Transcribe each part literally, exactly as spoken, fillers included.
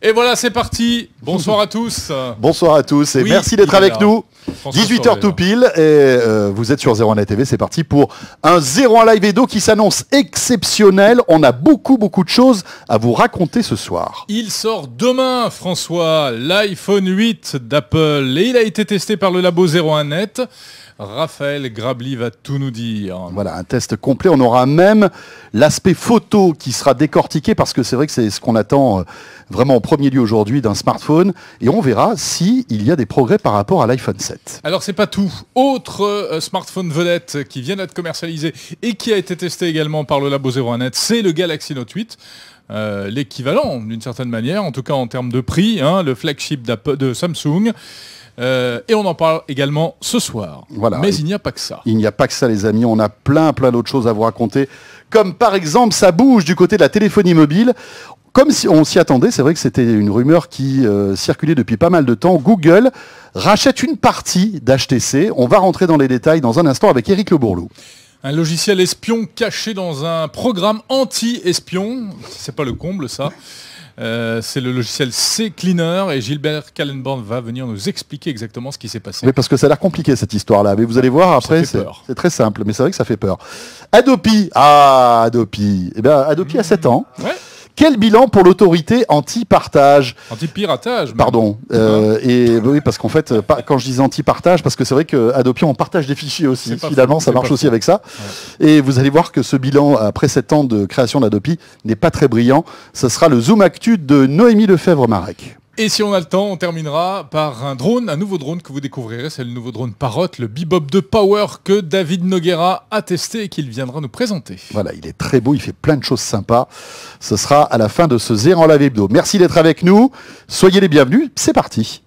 Et voilà, c'est parti. Bonsoir à tous. Bonsoir à tous et oui, merci d'être avec nous. dix-huit heures tout pile et euh, vous êtes sur zéro un net T V. C'est parti pour un zéro un Live Edo qui s'annonce exceptionnel. On a beaucoup beaucoup de choses à vous raconter ce soir. Il sort demain, François, l'iPhone huit d'Apple et il a été testé par le labo zéro un net. Raphaël Grabli va tout nous dire. Voilà, un test complet. On aura même l'aspect photo qui sera décortiqué parce que c'est vrai que c'est ce qu'on attend vraiment en premier lieu aujourd'hui d'un smartphone. Et on verra s'il y a des progrès par rapport à l'iPhone sept. Alors c'est pas tout. Autre euh, smartphone vedette qui vient d'être commercialisé et qui a été testé également par le labo zéro un net, c'est le Galaxy Note huit. Euh, l'équivalent d'une certaine manière, en tout cas en termes de prix, hein, le flagship de Samsung. Euh, et on en parle également ce soir. Voilà. Mais il n'y a pas que ça. Il n'y a pas que ça, les amis. On a plein, plein d'autres choses à vous raconter. Comme par exemple, ça bouge du côté de la téléphonie mobile. Comme si on s'y attendait, c'est vrai que c'était une rumeur qui euh, circulait depuis pas mal de temps. Google rachète une partie d'H T C. On va rentrer dans les détails dans un instant avec Éric Le Bourlou. Un logiciel espion caché dans un programme anti-espion. C'est pas le comble, ça. Euh, c'est le logiciel CCleaner et Gilbert Kallenborn va venir nous expliquer exactement ce qui s'est passé. Oui, parce que ça a l'air compliqué cette histoire-là. Mais vous allez voir après, c'est très simple. Mais c'est vrai que ça fait peur. Adopi, ah Adopi, eh bien Adopi mmh. a sept ans. Ouais. Quel bilan pour l'autorité anti-partage? Anti-piratage. Pardon. Euh, et oui, parce qu'en fait, quand je dis anti-partage, parce que c'est vrai qu'Adopi, on partage des fichiers aussi. Finalement, ça marche aussi avec ça. Ouais. Et vous allez voir que ce bilan, après sept ans de création d'Adopi, n'est pas très brillant. Ce sera le Zoom Actu de Noémie Lefebvre-Marek. Et si on a le temps, on terminera par un drone, un nouveau drone que vous découvrirez, c'est le nouveau drone Parrot, le Bebop de Power que David Noguera a testé et qu'il viendra nous présenter. Voilà, il est très beau, il fait plein de choses sympas. Ce sera à la fin de ce zéro un Live Hebdo. Merci d'être avec nous, soyez les bienvenus, c'est parti.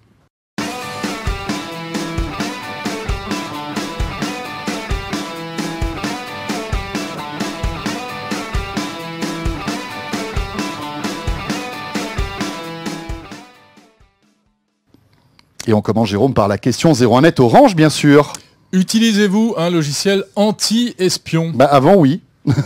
Et on commence, Jérôme, par la question zéro un net Orange, bien sûr. Utilisez-vous un logiciel anti-espion? Bah avant, oui.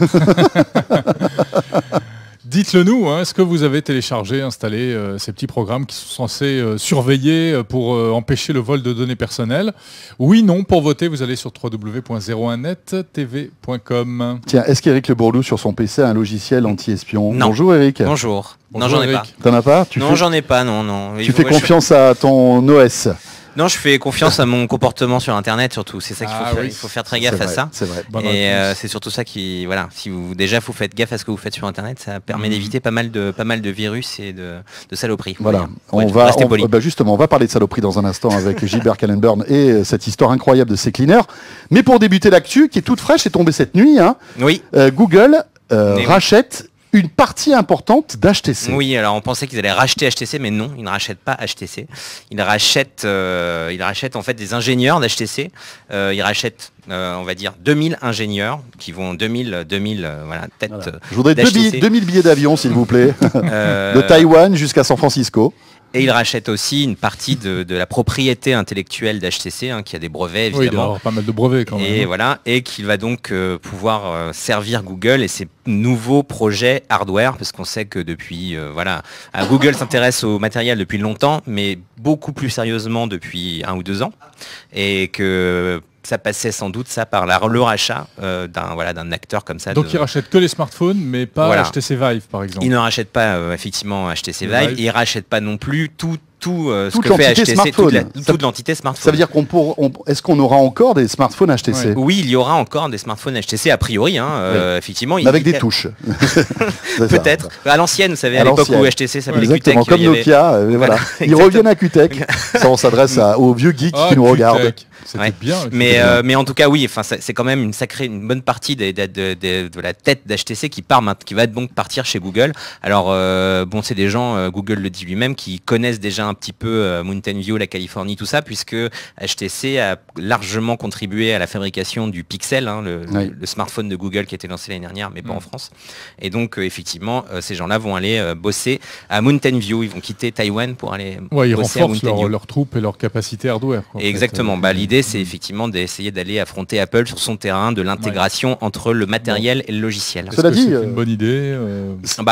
Dites-le nous, hein, est-ce que vous avez téléchargé, installé euh, ces petits programmes qui sont censés euh, surveiller pour euh, empêcher le vol de données personnelles? Oui, non, pour voter, vous allez sur w w w point zéro un net t v point com. Tiens, est-ce qu'Éric Le Bourlou, sur son P C, a un logiciel anti-espion? Non. Bonjour Eric. Bonjour. Bonjour non, j'en ai pas. T'en as pas? Tu Non, fais... j'en ai pas, non, non. Tu Il fais faut... confiance je... à ton O S? Non, je fais confiance à mon comportement sur Internet surtout. C'est ça qu'il faut, ah, faire. Oui. Il faut faire très gaffe à ça. C'est vrai. Bonne et euh, c'est surtout ça qui, voilà, si vous déjà vous faites gaffe à ce que vous faites sur Internet, ça permet mmh. d'éviter pas mal de pas mal de virus et de, de saloperies. Voilà. On va, on, bah justement, on va parler de saloperies dans un instant avec Gilbert Kallenborn et cette histoire incroyable de CCleaner. Mais pour débuter l'actu, qui est toute fraîche, est tombée cette nuit. Hein, oui. Euh, Google euh, rachète une partie importante d'H T C. Oui, alors on pensait qu'ils allaient racheter H T C, mais non, ils ne rachètent pas H T C. Ils rachètent, euh, ils rachètent en fait des ingénieurs d'H T C. Euh, ils rachètent, euh, on va dire, deux mille ingénieurs qui vont deux mille, deux mille, euh, voilà, tête. Voilà. Je voudrais deux mille billets d'avion, s'il vous plaît, euh... de Taïwan jusqu'à San Francisco. Et il rachète aussi une partie de, de la propriété intellectuelle d'H T C, hein, qui a des brevets évidemment. Oui, il doit avoir pas mal de brevets quand même. Et voilà, et qu'il va donc euh, pouvoir euh, servir Google et ses nouveaux projets hardware, parce qu'on sait que depuis, euh, voilà, à Google s'intéresse au matériel depuis longtemps, mais beaucoup plus sérieusement depuis un ou deux ans, et que ça passait sans doute ça par la, le rachat euh, d'un voilà, d'un acteur comme ça. Donc de... il rachète que les smartphones, mais pas voilà. H T C Vive par exemple. Il ne rachète pas euh, effectivement H T C Vive, Vive. Il ne rachète pas non plus tout, tout euh, ce toute que fait H T C, toute, la, toute l'entité smartphone. Ça veut dire qu'on pour, on, est-ce qu'on aura encore des smartphones H T C? Ouais. Oui, il y aura encore des smartphones H T C a priori, hein, oui. euh, effectivement. Il, avec il... des touches. Peut-être. À l'ancienne, vous savez, à, à l'époque où H T C s'appelait ouais, Q T C. Comme Nokia, avait... euh, voilà. Ils reviennent à Q T C. Ça, on s'adresse aux vieux geeks ah, qui nous regardent. Ouais. Bien, mais, euh, mais en tout cas oui, enfin c'est quand même une sacrée, une bonne partie de, de, de, de, de la tête d'H T C qui part, qui va donc partir chez Google. Alors euh, bon, c'est des gens, euh, Google le dit lui-même, qui connaissent déjà un petit peu euh, Mountain View, la Californie, tout ça, puisque H T C a largement contribué à la fabrication du Pixel, hein, le, oui. le, le smartphone de Google qui a été lancé l'année dernière, mais pas mmh. en France. Et donc euh, effectivement, euh, ces gens-là vont aller euh, bosser à Mountain View. Ils vont quitter Taïwan pour aller ouais, ils bosser à renforcent Mountain leur, View. leurs troupes et leur capacité hardware. Exactement. Bah, l'idée, c'est effectivement d'essayer d'aller affronter Apple sur son terrain de l'intégration ouais. entre le matériel bon. et le logiciel. Cela dit, c'est euh... une bonne idée. Euh... Bah,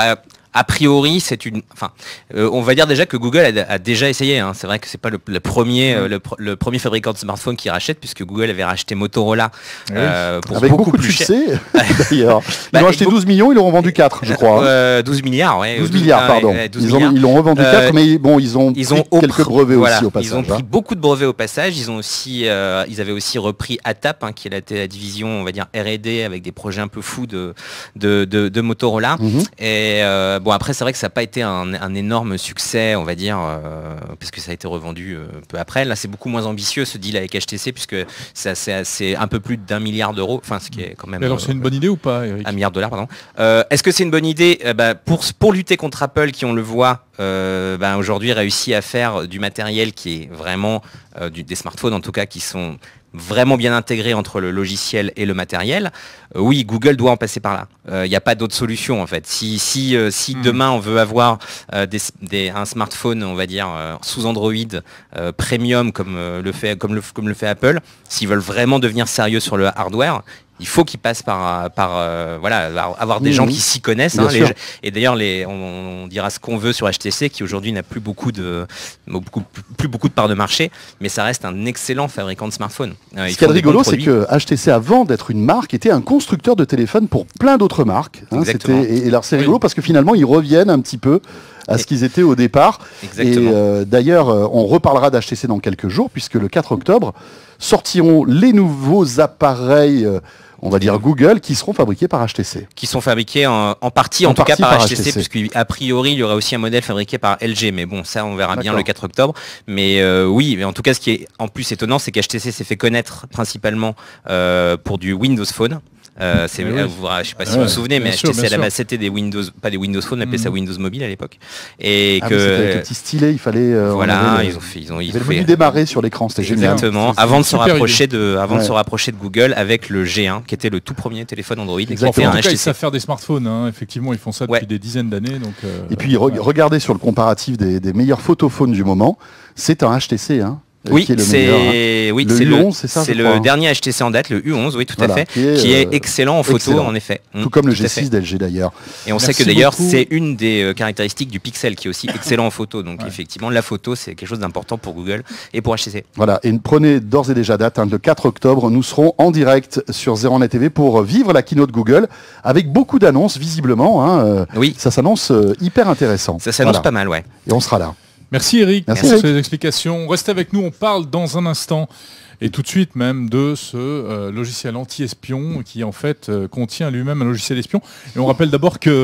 a priori, c'est une. Enfin, euh, on va dire déjà que Google a, a déjà essayé. Hein. C'est vrai que c'est pas le, le premier, euh, le, le premier fabricant de smartphone qui rachète, puisque Google avait racheté Motorola euh, oui. pour avec beaucoup, beaucoup plus cher. D'ailleurs, ils bah, ont acheté douze millions, ils leur ont vendu quatre, je crois. Euh, douze milliards, ouais. douze milliards, pardon. Ouais, douze ils, milliards. ont, ils l'ont revendu quatre, euh, mais bon, ils ont ils pris ont quelques brevets voilà, aussi au passage. Ils ont pris hein. beaucoup de brevets au passage. Ils ont aussi, euh, ils avaient aussi repris A T A P, hein, qui est la, la division, on va dire R et D, avec des projets un peu fous de de, de, de Motorola. Mm-hmm. Et euh, bon, après, c'est vrai que ça n'a pas été un, un énorme succès, on va dire, euh, parce que ça a été revendu euh, peu après. Là, c'est beaucoup moins ambitieux ce deal avec H T C, puisque c'est, c'est, c'est un peu plus d'un milliard d'euros. Enfin, ce qui est quand même. Mais alors, euh, c'est une bonne idée ou pas, Eric ? Un milliard de dollars, pardon. Euh, est-ce que c'est une bonne idée ? euh, bah, pour pour lutter contre Apple, qui on le voit. Euh, ben aujourd'hui réussit à faire du matériel qui est vraiment euh, du, des smartphones en tout cas qui sont vraiment bien intégrés entre le logiciel et le matériel. Euh, oui, Google doit en passer par là. Il euh, n'y a pas d'autre solution en fait. Si, si, euh, si mmh. demain on veut avoir euh, des, des, un smartphone, on va dire euh, sous Android euh, premium comme, euh, le fait, comme, le, comme le fait Apple, s'ils veulent vraiment devenir sérieux sur le hardware, il faut qu'ils passent par, par euh, voilà, avoir des mmh, gens qui s'y connaissent. Hein, les, et d'ailleurs, les, on, on dira ce qu'on veut sur H T C, qui aujourd'hui n'a plus beaucoup de, beaucoup, plus beaucoup de parts de marché, mais ça reste un excellent fabricant de smartphones. Euh, ce qui est rigolo, c'est que H T C, avant d'être une marque, était un constructeur de téléphone pour plein d'autres marques. Hein, c'était, et, et alors c'est rigolo oui. parce que finalement, ils reviennent un petit peu à ce qu'ils étaient au départ. Exactement. Et euh, d'ailleurs, euh, on reparlera d'H T C dans quelques jours, puisque le quatre octobre, sortiront les nouveaux appareils euh, on va dire Google, qui seront fabriqués par H T C. Qui sont fabriqués en, en partie, en, en tout partie cas par, par H T C, H T C. Puisqu'a priori, il y aura aussi un modèle fabriqué par L G. Mais bon, ça, on verra D'accord. bien le quatre octobre. Mais euh, oui, mais en tout cas, ce qui est en plus étonnant, c'est qu'H T C s'est fait connaître principalement euh, pour du Windows Phone. Euh, c'est, oui. vous, je ne sais pas si ouais, vous vous souvenez, mais sûr, H T C, la c'était des Windows, pas des Windows Phone, on appelait mmh. ça Windows Mobile à l'époque. Et ah, que avec le petit stylet, il fallait. Euh, voilà, le, ils ont fait, ils ont, ils ont fait démarrer sur l'écran, c'était génial. Exactement. Avant de se rapprocher de, avant ouais. de se rapprocher de Google avec le G un, qui était le tout premier téléphone Android. Exactement. Et qui était en un tout cas, H T C. Ils savent faire des smartphones. Hein. Effectivement, ils font ça depuis ouais. des dizaines d'années. Donc. Euh, et puis re- regardez sur le comparatif des, des meilleurs photophones du moment, c'est un H T C. Hein. Oui, c'est, le, c'est... meilleur, hein. oui, le c'est U onze, c'est ça. C'est le dernier H T C en date, le U onze, oui, tout voilà, à fait, qui est, qui est euh, excellent en photo, excellent. en effet. Tout mmh, comme le G six d'L G d'ailleurs. Et on Merci sait que d'ailleurs, beaucoup. c'est une des euh, caractéristiques du Pixel qui est aussi excellent en photo. Donc ouais. effectivement, la photo, c'est quelque chose d'important pour Google et pour H T C. Voilà, et prenez d'ores et déjà date, hein, le quatre octobre, nous serons en direct sur Zéro Net T V pour vivre la keynote Google avec beaucoup d'annonces, visiblement. Hein, euh, oui. Ça s'annonce euh, hyper intéressant. Ça s'annonce voilà. pas mal, ouais. Et on sera là. Merci Eric Merci pour Eric. ces explications. Restez avec nous, on parle dans un instant et tout de suite même de ce euh, logiciel anti-espion qui en fait euh, contient lui-même un logiciel espion. Et on rappelle d'abord que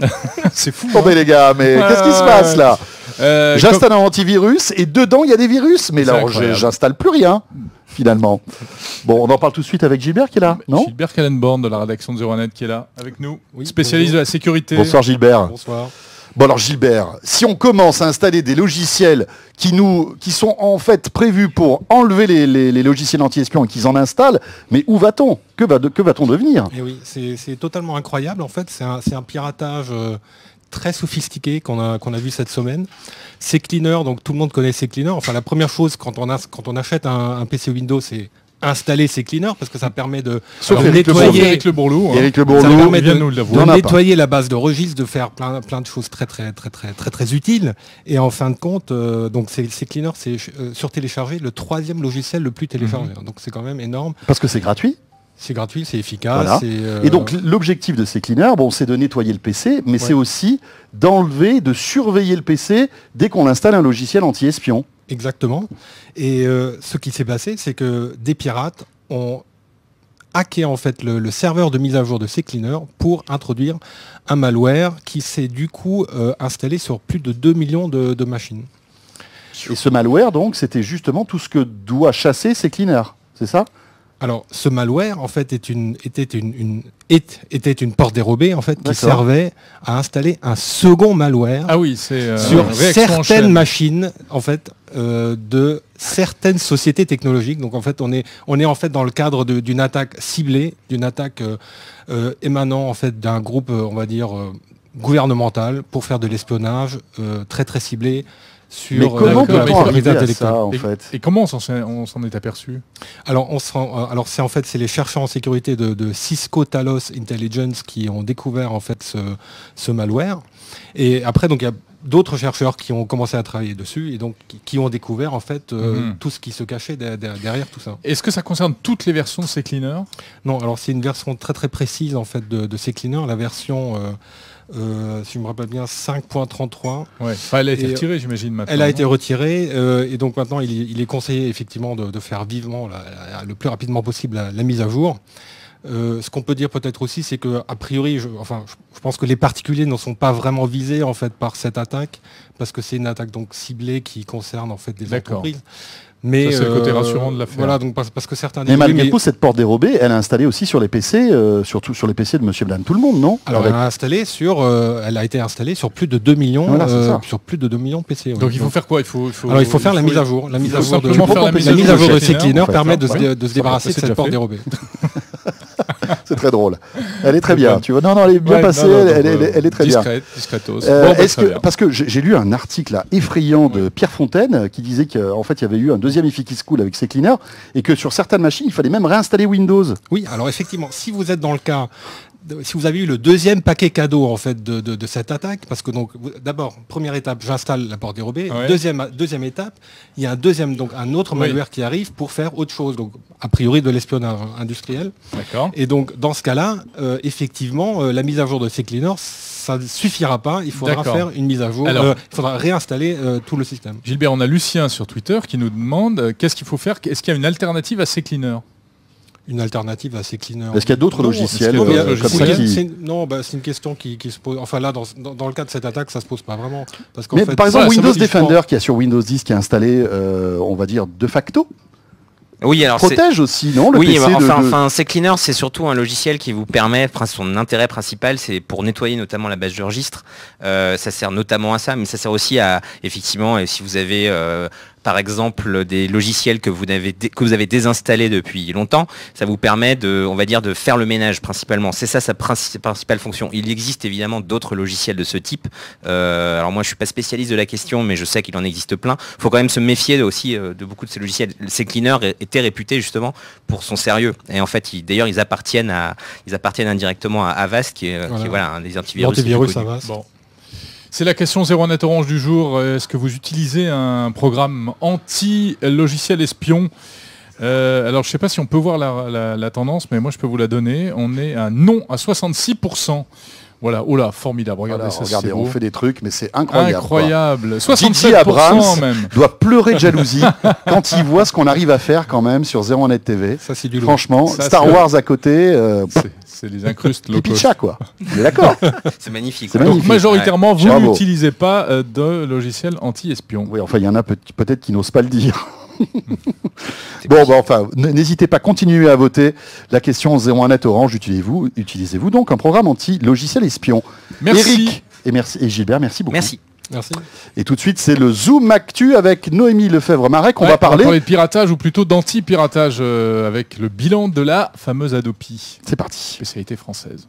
c'est fou. Oh hein. mais les gars, mais euh... qu'est-ce qui se passe là euh, J'installe comme... un antivirus et dedans il y a des virus, mais là j'installe plus rien. Finalement. Bon, on en parle tout de suite avec Gilbert qui est là, non Gilbert Kallenborn de la rédaction de Zéro Net qui est là avec nous, oui, spécialiste bonjour. de la sécurité. Bonsoir Gilbert. Bonsoir. Bon alors Gilbert, si on commence à installer des logiciels qui, nous, qui sont en fait prévus pour enlever les, les, les logiciels anti-espions et qu'ils en installent, mais où va-t-on ? Que, va, que va-t-on devenir ? Et oui, c'est, c'est totalement incroyable en fait, c'est un, c'est un piratage euh, très sophistiqué qu'on a, qu'on a vu cette semaine. CCleaner, donc tout le monde connaît CCleaner, enfin la première chose quand on, a, quand on achète un, un P C Windows, c'est installer CCleaner parce que ça permet de Sauf Eric nettoyer Eric Le Bourlou, hein. Eric Le Bourlou, ça permet de, nous de nettoyer la base de registre, de faire plein, plein de choses très très très très très très utiles. Et en fin de compte, euh, donc c'est, CCleaner, c'est euh, sur télécharger le troisième logiciel le plus téléchargé. Mm-hmm. Donc c'est quand même énorme. Parce que c'est gratuit. C'est gratuit, c'est efficace. Voilà. C'est euh... Et donc l'objectif de CCleaner, bon, c'est de nettoyer le P C, mais ouais. c'est aussi d'enlever, de surveiller le P C dès qu'on installe un logiciel anti-espion. Exactement. Et euh, ce qui s'est passé, c'est que des pirates ont hacké en fait le, le serveur de mise à jour de CCleaner pour introduire un malware qui s'est du coup euh, installé sur plus de deux millions de, de machines. Et ce malware, donc, c'était justement tout ce que doit chasser CCleaner, c'est ça ? Alors, ce malware, en fait, est une, était, une, une, est, était une porte dérobée, en fait, qui D'accord. servait à installer un second malware ah oui, c'est, euh, sur certaines machines, en fait, euh, de certaines sociétés technologiques. Donc, en fait, on est, on est en fait dans le cadre de, d'une attaque ciblée, d'une attaque euh, euh, émanant, en fait, d'un groupe, euh, on va dire, euh, gouvernemental pour faire de l'espionnage euh, très, très ciblé sur Mais comment euh, la peut-on propriété arriver à intellectuelle. ça, en Et, fait et comment on s'en s'est- on s'en est aperçu? Alors, on se rend- euh, alors c'est en fait c'est les chercheurs en sécurité de, de Cisco Talos Intelligence qui ont découvert en fait ce, ce malware. Et après, donc il y a d'autres chercheurs qui ont commencé à travailler dessus et donc qui, qui ont découvert en fait euh, Mhm. tout ce qui se cachait de- de- derrière tout ça. Est-ce que ça concerne toutes les versions de CCleaner? Non, alors c'est une version très très précise en fait de, de CCleaner, la version, euh, euh, si je me rappelle bien, cinq point trente-trois. Ouais. Enfin, elle a été Et, retirée, j'imagine, maintenant. Elle a été non retirée euh, et donc maintenant il, il est conseillé effectivement de, de faire vivement la- la- le plus rapidement possible la, la mise à jour. Euh, ce qu'on peut dire peut-être aussi, c'est que a priori, je, enfin, je, je pense que les particuliers ne sont pas vraiment visés en fait par cette attaque parce que c'est une attaque donc ciblée qui concerne en fait des D'accord. entreprises. Mais Ça, c'est le côté rassurant de l'affaire. Voilà, donc parce, parce que certains Mais disent, oui, malgré mais- tout, cette porte dérobée, elle est installée aussi sur les P C, euh, surtout sur les P C de Monsieur Blanc, tout le monde, non? alors Avec- elle a installé sur, euh, elle a été installée sur plus de deux millions, Voilà, c'est euh, ça. sur plus de deux millions de P C. ouais. Donc il faut faire quoi? Il faut, il faut, Alors il faut faire la mise à jour, la mise à faut jour de, simplement faire la mise à la mise jour à jour de de CCleaner, CCleaner en fait, permet hein, de, se, ouais. de se Ça, débarrasser de c'est cette déjà porte fait. dérobée. C'est très drôle. Elle est très C'est bien, bien. tu vois. Non, non, elle est bien Ouais, passée, non, non, elle, donc, elle est- euh, elle est très bien. discrète, discretos. Euh, Bon, bah, est-ce très que, bien. parce que j'ai j'ai lu un article là, effrayant de Pierre Fontaine euh, qui disait qu'en fait il y avait eu un deuxième Efficacy School avec CCleaner et que sur certaines machines il fallait même réinstaller Windows. Oui, alors effectivement, si vous êtes dans le cas, de- si vous avez eu le deuxième paquet cadeau en fait de, de- de cette attaque, parce que donc vous- d'abord première étape, j'installe la porte dérobée. Ouais. Deuxième deuxième étape, il y a un deuxième donc un autre Oui. malware qui arrive pour faire autre chose, donc a priori de l'espionnage industriel. D'accord. Et donc dans ce cas-là, euh, effectivement, euh, la mise à jour de CCleaner, ça ne suffira pas. Il faudra D'accord. faire une mise à jour. Alors- euh, il faudra réinstaller euh, tout le système. Gilbert, on a Lucien sur Twitter qui nous demande euh, qu'est-ce qu'il faut faire? Est-ce qu'il y a une alternative à CCleaner? Une alternative à CCleaner. Est-ce qu'il y a d'autres Non, logiciels est-ce qu'il y a euh, d'autres comme ça logiciels qui- C'est une- Non, bah, c'est une question qui, qui se pose. Enfin là, dans, dans- dans le cas de cette attaque, ça se pose pas vraiment. Parce qu'en Mais fait, par exemple, ça, ça Windows veut- il faut- Defender qui a sur Windows dix qui est installé, euh, on va dire de facto, Oui, alors c'est... protège aussi, non, le Oui, P C bah, de- enfin, de- enfin, CCleaner, c'est surtout un logiciel qui vous permet, prin- son intérêt principal, c'est pour nettoyer notamment la base de registre. Euh, ça sert notamment à ça, mais ça sert aussi à, effectivement, et si vous avez, euh, par exemple, des logiciels que vous avez, dé- que vous avez désinstallés depuis longtemps, ça vous permet de, on va dire, de faire le ménage principalement. C'est ça sa princi- principale fonction. Il existe évidemment d'autres logiciels de ce type. Euh, alors moi, je suis pas spécialiste de la question, mais je sais qu'il en existe plein. Il faut quand même se méfier aussi euh, de beaucoup de ces logiciels. CCleaner était réputé justement pour son sérieux. Et en fait, ils- d'ailleurs, ils appartiennent à, ils appartiennent indirectement à Avast, qui est, euh, qui est, Voilà. voilà, un des antivirus. les plus l'antivirus, ça connus. va. Bon. C'est la question zéro net orange du jour. Est-ce que vous utilisez un programme anti-logiciel espion? Euh, alors, je ne sais pas si on peut voir la, la- la tendance, mais moi, je peux vous la donner. On est à non à soixante-six pour cent. Voilà, oh là, formidable. Regardez Voilà, ça, regardez, c'est on beau. fait des trucs, mais c'est incroyable. quoi. Incroyable. Didier soixante-sept pour cent Abrams même. doit pleurer de jalousie quand il voit ce qu'on arrive à faire quand même sur zéro net T V. Ça, c'est du lourd. Franchement, Ça, Star c'est- Wars à côté, euh, C'est- C'est les incrustes pipi de locaux. chat quoi. On est d'accord. C'est magnifique. C'est ouais. Donc magnifique. majoritairement, vous Bravo. n'utilisez pas euh, de logiciel anti-espion. Oui, enfin, il y en a peut- peut-être qui n'osent pas le dire. C'est Bon, possible. bah, enfin, n- n'hésitez pas à continuer à voter. La question zéro un net orange, utilisez-vous utilisez-vous donc un programme anti-logiciel espion? Merci. Eric et, merci, et Gilbert, merci beaucoup. Merci. Merci. Et tout de suite, c'est le Zoom Actu avec Noémie Lefebvre-Marek. On Ouais, va parler. de piratage ou plutôt d'anti-piratage euh, avec le bilan de la fameuse Adopi, C'est parti. spécialité française.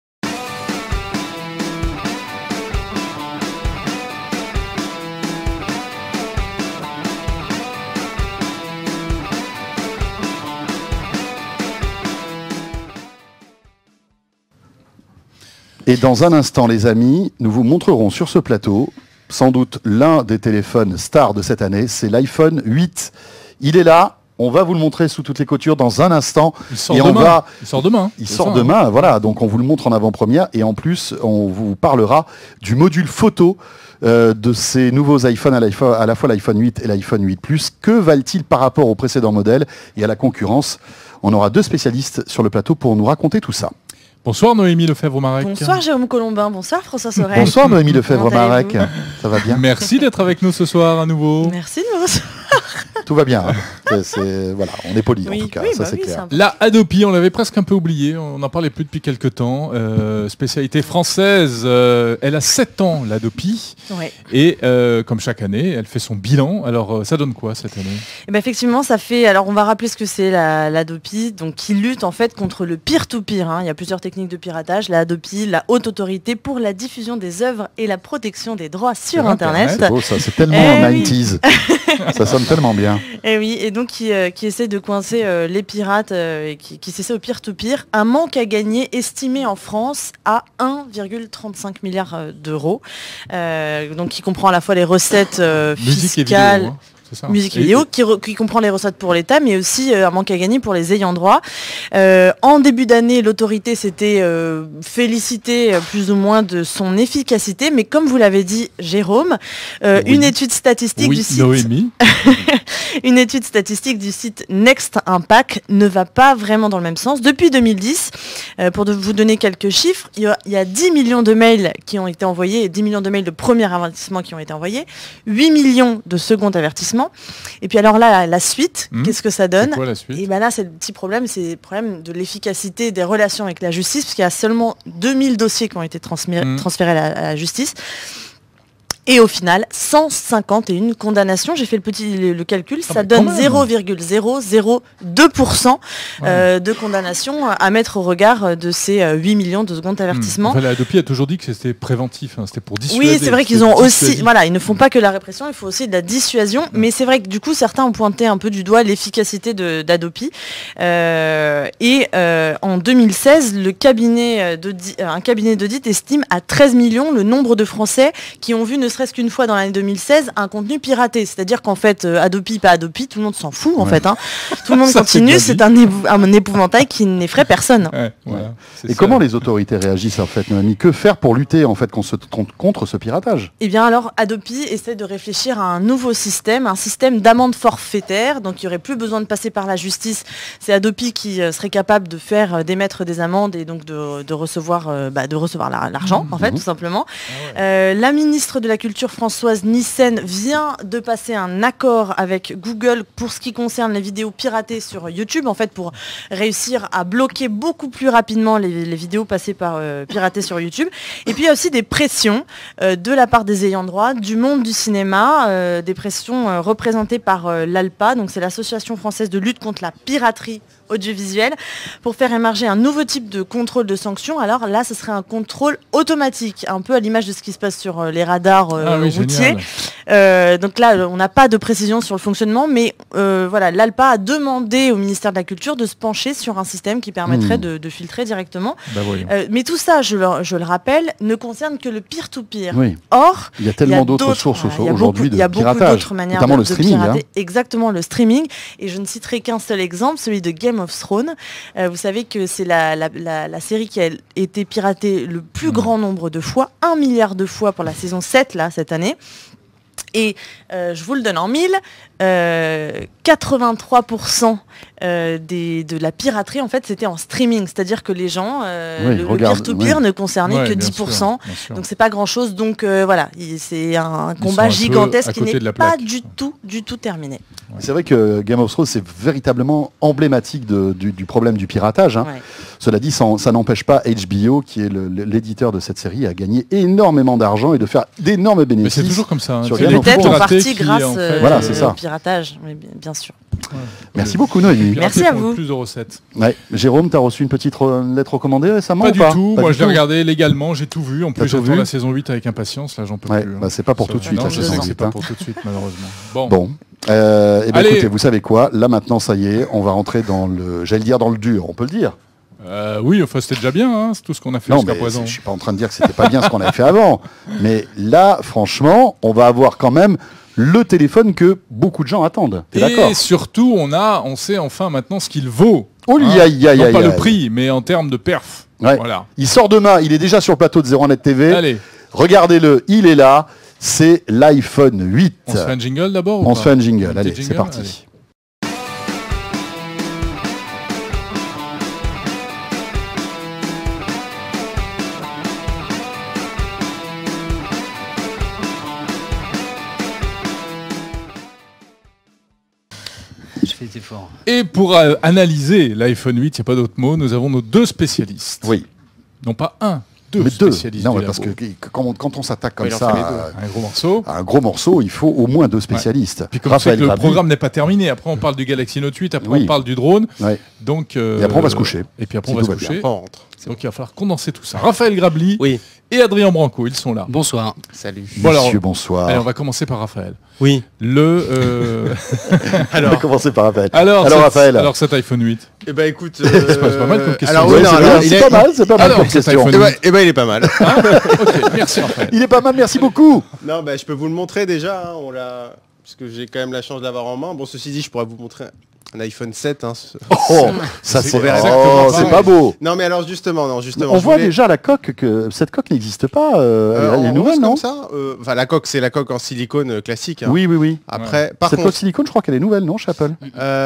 Et dans un instant, les amis, nous vous montrerons sur ce plateau, sans doute l'un des téléphones stars de cette année, c'est l'iPhone huit. Il est là, on va vous le montrer sous toutes les coutures dans un instant. Il sort Et on demain. va- Il sort demain. Il c'est sort ça, hein. demain, voilà, donc on vous le montre en avant-première et en plus on vous parlera du module photo euh, de ces nouveaux iPhones, à, l'iPhone- à la fois l'iPhone huit et l'iPhone huit Plus. Que valent-ils par rapport au précédent modèle et à la concurrence? On aura deux spécialistes sur le plateau pour nous raconter tout ça. Bonsoir Noémie Lefebvre-Marek. Bonsoir Jérôme Colombin, bonsoir François Sorel. Bonsoir Noémie Lefebvre-Marek, Comment ça va bien? Merci d'être avec nous ce soir à nouveau. Merci de me recevoir. Tout va bien. hein. c'est, c'est, voilà, on est poli Oui, en tout cas, oui, ça bah c'est oui, clair. c'est important. La Adopi, on l'avait presque un peu oublié, on n'en parlait plus depuis quelques temps. Euh, spécialité française, euh, elle a sept ans, l'Adopi. Ouais. Et euh, comme chaque année, elle fait son bilan. Alors euh, ça donne quoi cette année? Et ben effectivement, ça fait. Alors, on va rappeler ce que c'est la, l'Adopi, donc qui lutte en fait contre le peer-to-peer. Hein. Il y a plusieurs techniques de piratage. La Adopi, la haute autorité pour la diffusion des œuvres et la protection des droits sur Sur Internet. Internet. C'est beau, ça, c'est tellement Eh oui. nineties. Ça sonne tellement bien. Et oui, et donc qui, euh, qui essaie de coincer euh, les pirates euh, et qui, qui s'essaie au peer-to-peer. Un manque à gagner estimé en France à un virgule trente-cinq milliard euh, d'euros. Euh, donc qui comprend à la fois les recettes euh, Musique et fiscales. vidéo. Hein, c'est ça. Musique et Et- vidéo, qui, re- qui comprend les recettes pour l'État, mais aussi euh, un manque à gagner pour les ayants droit. Euh, en début d'année, l'autorité s'était euh, félicitée euh, plus ou moins de son efficacité, mais comme vous l'avez dit, Jérôme, euh, Oui. une étude statistique Oui, du site, Noémie. une étude statistique du site Next Impact ne va pas vraiment dans le même sens. Depuis deux mille dix, euh, pour de- vous donner quelques chiffres, il y, a, il y a dix millions de mails qui ont été envoyés, dix millions de mails de premier avertissement qui ont été envoyés, huit millions de second avertissement. Et puis alors là, la, la suite, Mhm. qu'est-ce que ça C'est donne? quoi la suite? Et ben là, c'est le petit problème, c'est le problème de l'efficacité des relations avec la justice, parce qu'il y a seulement deux mille dossiers qui ont été transmis- Mhm. transférés à la, à la justice. Et au final, cent cinquante et une condamnations. J'ai fait le petit le, le calcul, Ah ça bah, quand donne même. zéro virgule zéro zéro deux pour cent Ouais. euh, de condamnations à mettre au regard de ces euh, huit millions de second avertissement. Enfin, la Adopi a toujours dit que c'était préventif, hein, c'était pour dissuader. Oui, c'est vrai qu'ils c'était ont aussi, dissuasif. voilà, ils ne font pas que la répression, il faut aussi de la dissuasion. Mais c'est vrai que du coup, certains ont pointé un peu du doigt l'efficacité de- d'Adopi. Euh, et euh, en deux mille seize, le cabinet d'audit- euh, un cabinet d'audit estime à treize millions le nombre de Français qui ont vu ne serait-ce qu'une fois dans l'année deux mille seize un contenu piraté. C'est-à-dire qu'en fait, euh, Adopi, pas Adopi, tout le monde s'en fout en Ouais. fait. Hein. Tout le monde Ça, c'est continue, bien c'est dit. un, ébou- un épouvantail qui n'effraie personne. Ouais, voilà, c'est Et ça. comment les autorités réagissent en fait, Noémie? Que faire pour lutter en fait contre ce, contre ce piratage? Eh bien alors, Adopi essaie de réfléchir à un nouveau système, un système d'amende forfaitaire, donc il n'y aurait plus besoin de passer par la justice. C'est Adopi qui euh, serait capable de faire euh, d'émettre des amendes et donc de, de recevoir, euh, bah, de recevoir la- l'argent, en fait, Mhm. tout simplement. Euh, la ministre de la Culture, Françoise Nyssen, vient de passer un accord avec Google pour ce qui concerne les vidéos piratées sur YouTube, en fait, pour réussir à bloquer beaucoup plus rapidement les, les vidéos passées par euh, piratées sur YouTube. Et puis il y a aussi des pressions euh, de la part des ayants droit, du monde du cinéma, euh, des pressions euh, représentées par euh, l'ALPA, donc c'est l'Association française de lutte contre la piraterie audiovisuelle, pour faire émerger un nouveau type de contrôle de sanctions. Alors là, ce serait un contrôle automatique, un peu à l'image de ce qui se passe sur euh, les radars euh, Ah oui, routiers. génial. Euh, donc là, on n'a pas de précision sur le fonctionnement, mais euh, voilà, l'ALPA a demandé au ministère de la Culture de se pencher sur un système qui permettrait Mmh. de, de filtrer directement. Bah, voyons. Euh, mais tout ça, je le, je le rappelle, ne concerne que le peer-to-peer. Oui, Or, il y a il y a tellement d'autres d'autres- sources voilà, il y a aujourd'hui beaucoup- il y a de beaucoup piratage, d'autres manières notamment de- le de streaming. pirater. hein. Exactement, le streaming. Et je ne citerai qu'un seul exemple, celui de Game of Thrones. Euh, vous savez que c'est la, la- la- la série qui a été piratée le plus Mmh. grand nombre de fois, un milliard de fois pour la saison sept, là, cette année. Et euh, je vous le donne en mille, euh, quatre-vingt-trois pour cent euh, des, de la piraterie, en fait, c'était en streaming. C'est-à-dire que les gens, euh, Oui, le, le regarde, peer-to-peer oui. ne concernait Ouais, que bien dix pour cent. sûr, bien sûr. Donc c'est pas grand-chose. Donc euh, voilà, il- c'est un Ils combat sont un peu gigantesque à qui côté n'est de la pas plaque. du tout, du tout terminé. C'est vrai que Game of Thrones, c'est véritablement emblématique de- du, du problème du piratage. hein. Ouais. Cela dit, sans- ça n'empêche pas H B O, qui est le- le- l'éditeur de cette série, à gagner énormément d'argent et de faire d'énormes Mais bénéfices. c'est toujours comme ça. hein. Sur C'est Game les of Peut-être en Thrones. piratés partie qui, grâce en fait, euh, Voilà, c'est ça. au piratage, mais bien, bien sûr. Merci beaucoup, Noémie. Les Merci piratés à font le vous. plus de recettes. Ouais. Jérôme, tu as reçu une petite re- lettre recommandée récemment Pas ou du pas tout. Pas Moi, du je l'ai tout. regardé légalement, j'ai tout vu. En T'as plus, tout j'attends vu la saison huit avec impatience. Là, j'en peux Ouais, plus. hein. bah, c'est pas pour Ça- tout de suite, Non, la je saison sais que c'est huit, pas hein. pour tout de suite, malheureusement. Bon. Bon. Euh, eh ben, Allez. écoutez, vous savez quoi? Là maintenant, ça y est, on va rentrer dans le, j'allais dire dans le dur, on peut le dire. Euh, oui, enfin, c'était déjà bien. hein, C'est tout ce qu'on a fait Non, jusqu'à mais présent. c'est- je suis pas en train de dire que c'était pas bien ce qu'on avait fait avant. Mais là, franchement, on va avoir quand même le téléphone que beaucoup de gens attendent. T'es d'accord? Et surtout, on a, on sait enfin maintenant ce qu'il vaut. Oh, Hein, aïe, aïe, aïe, non aïe, pas le aïe. prix, mais en termes de perf. Ouais. Voilà. Il sort demain, il est déjà sur le plateau de zéro net T V. Allez, Regardez-le, il est là. C'est l'iPhone huit. on se fait un jingle d'abord ou On pas se fait un jingle. Un Allez, petit c'est jingle parti. Allez. je fais des efforts. Et pour euh, analyser l'iPhone huit, il n'y a pas d'autre mot, nous avons nos deux spécialistes. Oui. Non pas un, deux Mais deux. spécialistes. Non, du mais parce que labo. que- quand on, quand on s'attaque comme Oui, il en ça fait les deux. à, Un gros morceau. à un gros morceau, il faut au moins deux spécialistes. Puis comme tu sais Raphaël que le Grabli. programme n'est pas terminé, après on parle du Galaxy Note huit, après Oui. on parle du drone. Ouais. Donc, euh, Et après, on va se coucher. Et puis après Si on va se tout va bien. coucher. Après, on rentre. Donc il va falloir condenser tout ça. Raphaël Grabli Oui. et Adrien Branco, ils sont là. Bonsoir. Salut. Bon, alors- Monsieur, bonsoir. Allez, on va commencer par Raphaël. Oui. Le. euh, On va commencer par Raphaël. Alors, Alors, cet- Raphaël. alors cet iPhone huit. Eh ben écoute, C'est pas- c'est pas mal comme question. Alors Ouais, oui, non, c'est alors, bien, il c'est est pas mal, c'est pas mal Alors, comme cet question. iPhone- Eh ben, eh ben, il est pas mal. Ok, merci Raphaël. Il est pas mal, merci beaucoup. Non, bah, je peux vous le montrer déjà, hein, on l'a... parce que j'ai quand même la chance de l'avoir en main. Bon, ceci dit, je pourrais vous montrer un iPhone sept. Hein. ce- Oh, ça C'est c'est exactement oh, c'est pareil. pas beau. Non, mais alors justement, non, justement. On je voit voulais- déjà la coque, que cette coque n'existe pas. euh, Euh, elle est en nouvelle, rose non comme ça euh, Enfin, la coque, c'est la coque en silicone euh, classique. hein. Oui, oui, oui. Après, par Cette contre, coque silicone, je crois qu'elle est nouvelle, non, chez Apple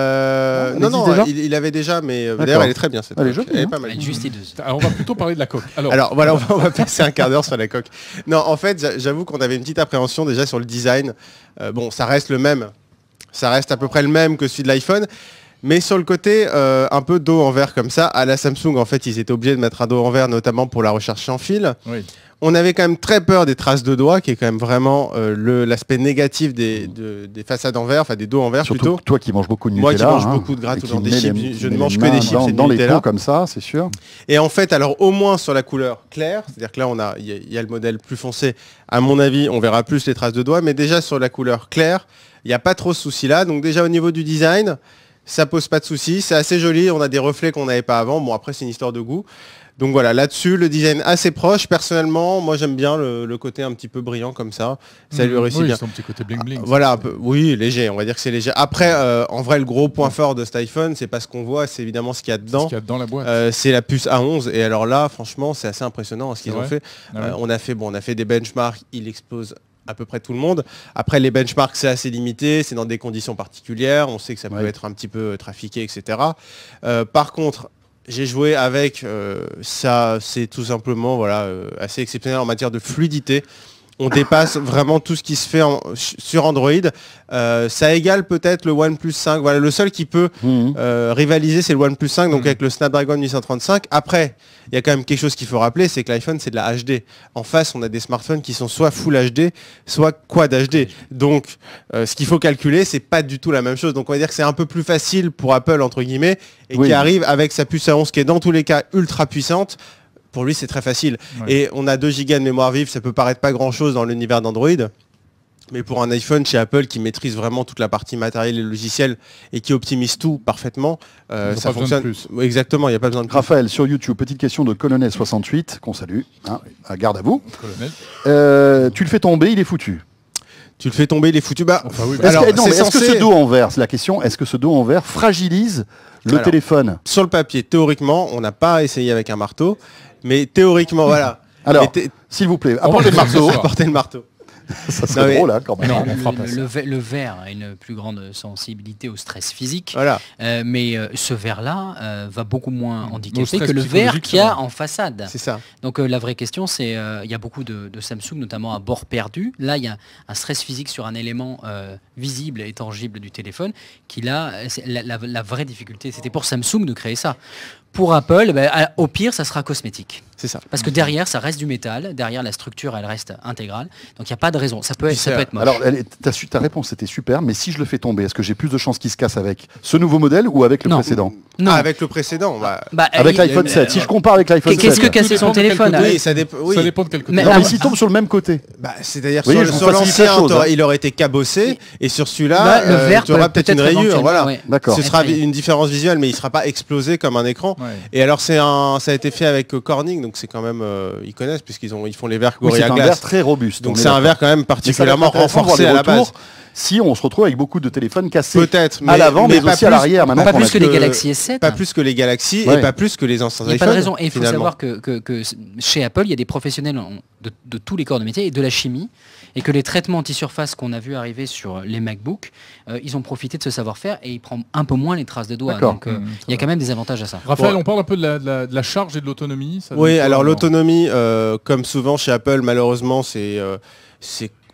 euh, Elle non, existe non, déjà il, il avait déjà, mais euh, D'accord. d'ailleurs, elle est très bien cette Elle est coque. jolie, Elle est hein. pas mal. Elle est juste hideuse. Alors, on va plutôt parler de la coque. Alors, Alors voilà, on va, on va passer un quart d'heure sur la coque. Non, en fait, j'a- j'avoue qu'on avait une petite appréhension déjà sur le design. Euh, bon, ça reste le même. Ça reste à peu près le même que celui de l'iPhone. Mais sur le côté, euh, un peu dos en verre comme ça, à la Samsung, en fait, ils étaient obligés de mettre un dos en verre, notamment pour la recherche sans fil. oui. On avait quand même très peur des traces de doigts, qui est quand même vraiment euh, le- l'aspect négatif des, de- des façades en verre, enfin des dos en verre Surtout plutôt. que toi qui manges beaucoup de Moi qui Nutella. mange hein, beaucoup de gras et tout qui dans des met chips, les- je ne met mange les que des mains chips dans, et du dans les Nutella. pots comme ça, c'est sûr. Et en fait, alors au moins sur la couleur claire, c'est-à-dire que là on a, il y, a- il y a le modèle plus foncé. À mon avis, on verra plus les traces de doigts, mais déjà sur la couleur claire, il n'y a pas trop ce souci-là. Donc déjà au niveau du design, ça pose pas de souci. C'est assez joli. On a des reflets qu'on n'avait pas avant. Bon après c'est une histoire de goût. Donc voilà, là-dessus, le design assez proche. Personnellement, moi j'aime bien le, le côté un petit peu brillant comme ça. Ça lui réussit oui, bien. son petit côté bling bling. Voilà, un peu, oui, léger, on va dire que c'est léger. Après, euh, en vrai, le gros point fort de cet iPhone, c'est pas ce qu'on voit, c'est évidemment ce qu'il y a C'est ce dedans. qu'il y a dans la boîte. Euh, c'est la puce A onze et alors là franchement c'est assez impressionnant ce qu'ils C'est ont vrai fait. Ah Euh, oui. on a fait bon on a fait des benchmarks, il explose à peu près tout le monde. Après les benchmarks c'est assez limité, c'est dans des conditions particulières, on sait que ça peut Ouais. être un petit peu euh, trafiqué, et cetera. Euh, par contre j'ai joué avec euh, ça, c'est tout simplement voilà euh, assez exceptionnel en matière de fluidité. On dépasse vraiment tout ce qui se fait en- sur Android. Euh, ça égale peut-être le OnePlus cinq. Voilà, le seul qui peut Mhm. euh, rivaliser, c'est le OnePlus cinq, donc Mhm. avec le Snapdragon huit cent trente-cinq. Après, il y a quand même quelque chose qu'il faut rappeler, c'est que l'iPhone, c'est de la H D. En face, on a des smartphones qui sont soit Full H D, soit Quad H D. Donc, euh, ce qu'il faut calculer, c'est pas du tout la même chose. Donc, on va dire que c'est un peu plus facile pour Apple, entre guillemets, et Oui. qui arrive avec sa puce A onze, qui est dans tous les cas ultra puissante. Pour lui, c'est très facile. Ouais. Et on a deux gigas de mémoire vive, ça peut paraître pas grand-chose dans l'univers d'Android. Mais pour un iPhone chez Apple qui maîtrise vraiment toute la partie matérielle et logicielle et qui optimise tout parfaitement, euh, Ils ont ça pas besoin de fonctionne. plus. Oui, exactement, il n'y a pas besoin de plus. Raphaël, sur YouTube, petite question de Colonel soixante-huit, qu'on salue, hein, à garde à vous. Colonel. Euh, tu le fais tomber, il est foutu. Tu le fais tomber, il est foutu. Bah, Enfin, oui, Est-ce alors, que, non, c'est mais est-ce que censé- ce dos en verre, c'est la question, est-ce que ce dos en verre fragilise le Alors, téléphone sur le papier, théoriquement, on n'a pas essayé avec un marteau, mais théoriquement, voilà. Alors, Mais thé- s'il vous plaît, On va apportez le le faire ce marteau. soir. apporter le marteau. Ça serait Non, mais- drôle, hein, quand même. Non, Le, on fera pas le- ça. le ve- le verre a une plus grande sensibilité au stress physique, Voilà. euh, mais euh, ce verre-là euh, va beaucoup moins Au handicaper stress que le verre psychologique, qu'il y ça a va. en façade. C'est ça. Donc euh, la vraie question, c'est, euh, il y a beaucoup de, de Samsung, notamment à bord perdu. Là, il y a un stress physique sur un élément euh, visible et tangible du téléphone, qui là, c'est la, la- la vraie difficulté. C'était pour Samsung de créer ça. Pour Apple, ben, à- au pire, ça sera cosmétique. C'est ça. Parce que derrière, ça reste du métal. Derrière, la structure, elle reste intégrale. Donc il n'y a pas de raison. Ça peut, Puis être, ça c'est- peut être moche. Alors, elle est- ta, su- ta réponse était super, mais si je le fais tomber, est-ce que j'ai plus de chances qu'il se casse avec ce nouveau modèle ou avec le Non. précédent Non. Ah, avec le précédent. bah, Bah, Avec il- l'iPhone euh, sept. Si je compare avec l'iPhone sept. Qu'est-ce que Tout casser dépend son de quel téléphone côté. oui, ça dépend. Oui. Ça dépend de quel côté. Mais- Non, Ah, mais s'il tombe sur le même côté. Bah, c'est-à-dire Oui, sur, je vous sur facilite la l'ancien, chose, t'auras- hein. il aurait été cabossé, et sur celui-là, Là, le euh, verre tu auras peut peut-être une peut-être rayure. éventuellement, Voilà. ouais. D'accord. Ce sera Être- une différence visuelle, mais il ne sera pas explosé comme un écran. Ouais. Et alors c'est un, ça a été fait avec euh, Corning, donc c'est quand même, euh, ils connaissent puisqu'ils ont, ils font les verres Oui, c'est Gorilla un Glass. verre très robuste. Donc on est c'est un d'accord. verre quand même Mais ça va être particulièrement intéressant de voir renforcé les à la base. retours Si on se retrouve avec beaucoup de téléphones cassés Peut-être, à l'avant, mais, pas aussi à plus- l'arrière. Maintenant Pas qu'on plus a- que les que- Galaxy S sept. Pas plus que les Galaxy Ouais. et pas plus que les anciens Il n'y a iPhones. pas de raison. Et il faut finalement. savoir que, que- que chez Apple, il y a des professionnels en- de, de tous les corps de métier et de la chimie. Et que les traitements anti-surface qu'on a vu arriver sur les MacBooks, euh, ils ont profité de ce savoir-faire et ils prennent un peu moins les traces de doigts. D'accord. Donc euh, Mmh, il y a quand même des avantages à ça. Raphaël, Bon. on parle un peu de la, de la- de la charge et de l'autonomie. ça donne Oui, quoi, alors alors l'autonomie, euh, comme souvent chez Apple, malheureusement, c'est euh, c'est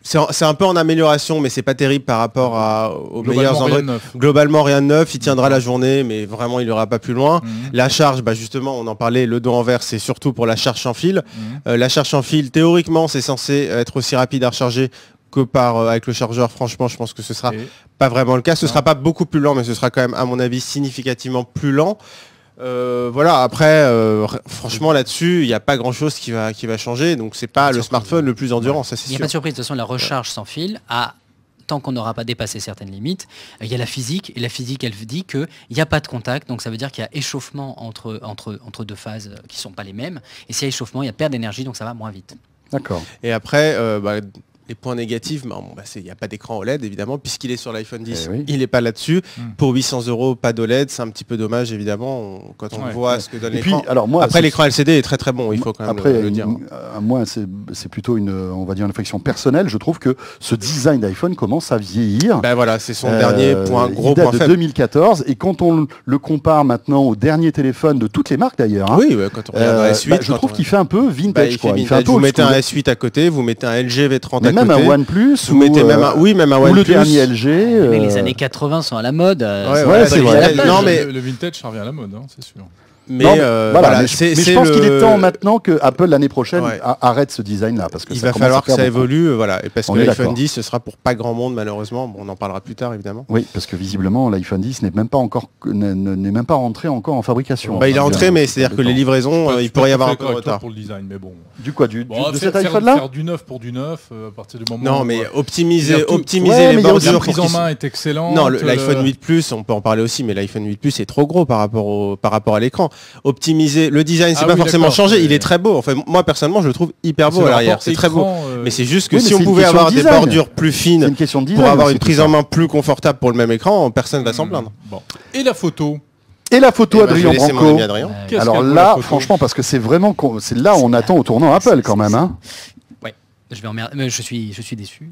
c'est un- c'est un peu en amélioration, mais c'est pas terrible par rapport à, aux Globalement, meilleurs rien Android. de neuf. Globalement, rien de neuf. Il tiendra la journée, mais vraiment, il n'ira pas plus loin. Mhm. La charge, bah justement, on en parlait, le dos en vert, c'est surtout pour la charge sans fil. Mhm. Euh, la charge sans fil, théoriquement, c'est censé être aussi rapide à recharger que par euh, avec le chargeur. Franchement, je pense que ce sera Et- pas vraiment le cas. Ce Non. sera pas beaucoup plus lent, mais ce sera quand même, à mon avis, significativement plus lent. Euh, voilà, après, euh, r- franchement, là-dessus, il n'y a pas grand-chose qui va, qui va changer. Donc, c'est pas le smartphone le plus endurant, ça c'est Il n'y a sûr. pas de surprise, de toute façon, la recharge sans fil, a, tant qu'on n'aura pas dépassé certaines limites, euh, il y a la physique, et la physique, elle dit qu'il n'y a pas de contact, donc ça veut dire qu'il y a échauffement entre, entre, entre deux phases euh, qui ne sont pas les mêmes, et s'il y a échauffement, il y a perte d'énergie, donc ça va moins vite. D'accord. Et après, euh, bah, les points négatifs, bah, bon, bah, c'est- il n'y a pas d'écran O L E D évidemment, puisqu'il est sur l'iPhone dix, Eh oui. il n'est pas là-dessus. Mm. Pour huit cents euros, pas d'O L E D, c'est un petit peu dommage évidemment, on- quand on Ouais. voit ce que donne Et puis, l'écran. alors moi, Après, c'est- l'écran L C D est très très bon, il faut quand même Après, le, le dire. une- euh, moi, c'est c'est plutôt une, euh, on va dire, une réflexion personnelle. Je trouve que ce design d'iPhone commence à vieillir. Ben voilà, c'est son Euh, dernier point, gros il date point de faible. deux mille quatorze, et quand on le compare maintenant au dernier téléphone de toutes les marques d'ailleurs, hein, Oui, ouais, quand on regarde euh, un S huit, bah, je quand trouve on- qu'il fait un peu bah, vintage. il fait quoi. Il vintage. fait un peu Vous old mettez un school. S huit à côté, vous mettez un L G V trente Mais à même côté. un OnePlus, vous ou, mettez même euh, un, oui, même un ou le OnePlus. dernier L G. Mais euh, les années quatre-vingts sont à la mode. euh, Ouais, ça voilà, va c'est pas vrai. les Le- adapter. non, mais- le, le vintage, ça revient à la mode, hein, c'est sûr. Mais, non, euh, voilà, voilà, mais, c'est- mais c'est je pense qu'il le- est temps maintenant que Apple l'année prochaine Ouais. a- arrête ce design-là, parce que Il ça va commence à falloir que faire ça beaucoup. évolue, euh, voilà. Et parce On que est l'iPhone d'accord. dix, ce sera pour pas grand monde malheureusement. Bon, on en parlera plus tard évidemment. Oui, parce que visiblement l'iPhone dix n'est même pas encore n'est n'est même pas rentré encore en fabrication. Bah, il est Enfin, entré, bien, mais ça c'est-à-dire prend que du les temps. livraisons, euh, Je il suis pourrait y pas avoir un tout peu à de fait d'accord retard. pour le design, mais bon. Du quoi, du, Bon, du- de faire, cet faire- iPhone-là faire du neuf pour du neuf, euh, à partir du moment Non, où, mais euh, optimiser, il y a tout- optimiser Ouais, les mais il y a aussi la bordures. prise pour en qu'ils- main est excellente. Non, le- l'iPhone le- huit Plus, on peut en parler aussi, mais l'iPhone huit Plus est trop gros par rapport au par rapport à l'écran. Optimiser le design, c'est Ah pas oui, forcément d'accord, changé. mais- il est très beau. Enfin, moi personnellement, je le trouve hyper c'est beau le à l'arrière. rapport C'est très beau. écran, euh, Mais c'est juste que oui, mais si c'est on une pouvait question avoir de des design. bordures plus C'est fines une question de design. pour avoir aussi, une tout prise ça. en main plus confortable pour le même écran, personne va s'en plaindre. Bon. Et la photo. Et la photo, Eh ben, je vais Adrien laisser mon Branco. ami Adrien. Euh, Qu'est-ce Alors qu'elle vaut, là, la photo franchement, parce que c'est vraiment, con- c'est là où on attend au tournant Apple quand même. Hein. Ouais, je vais emmerder. Mais je suis, je suis déçu.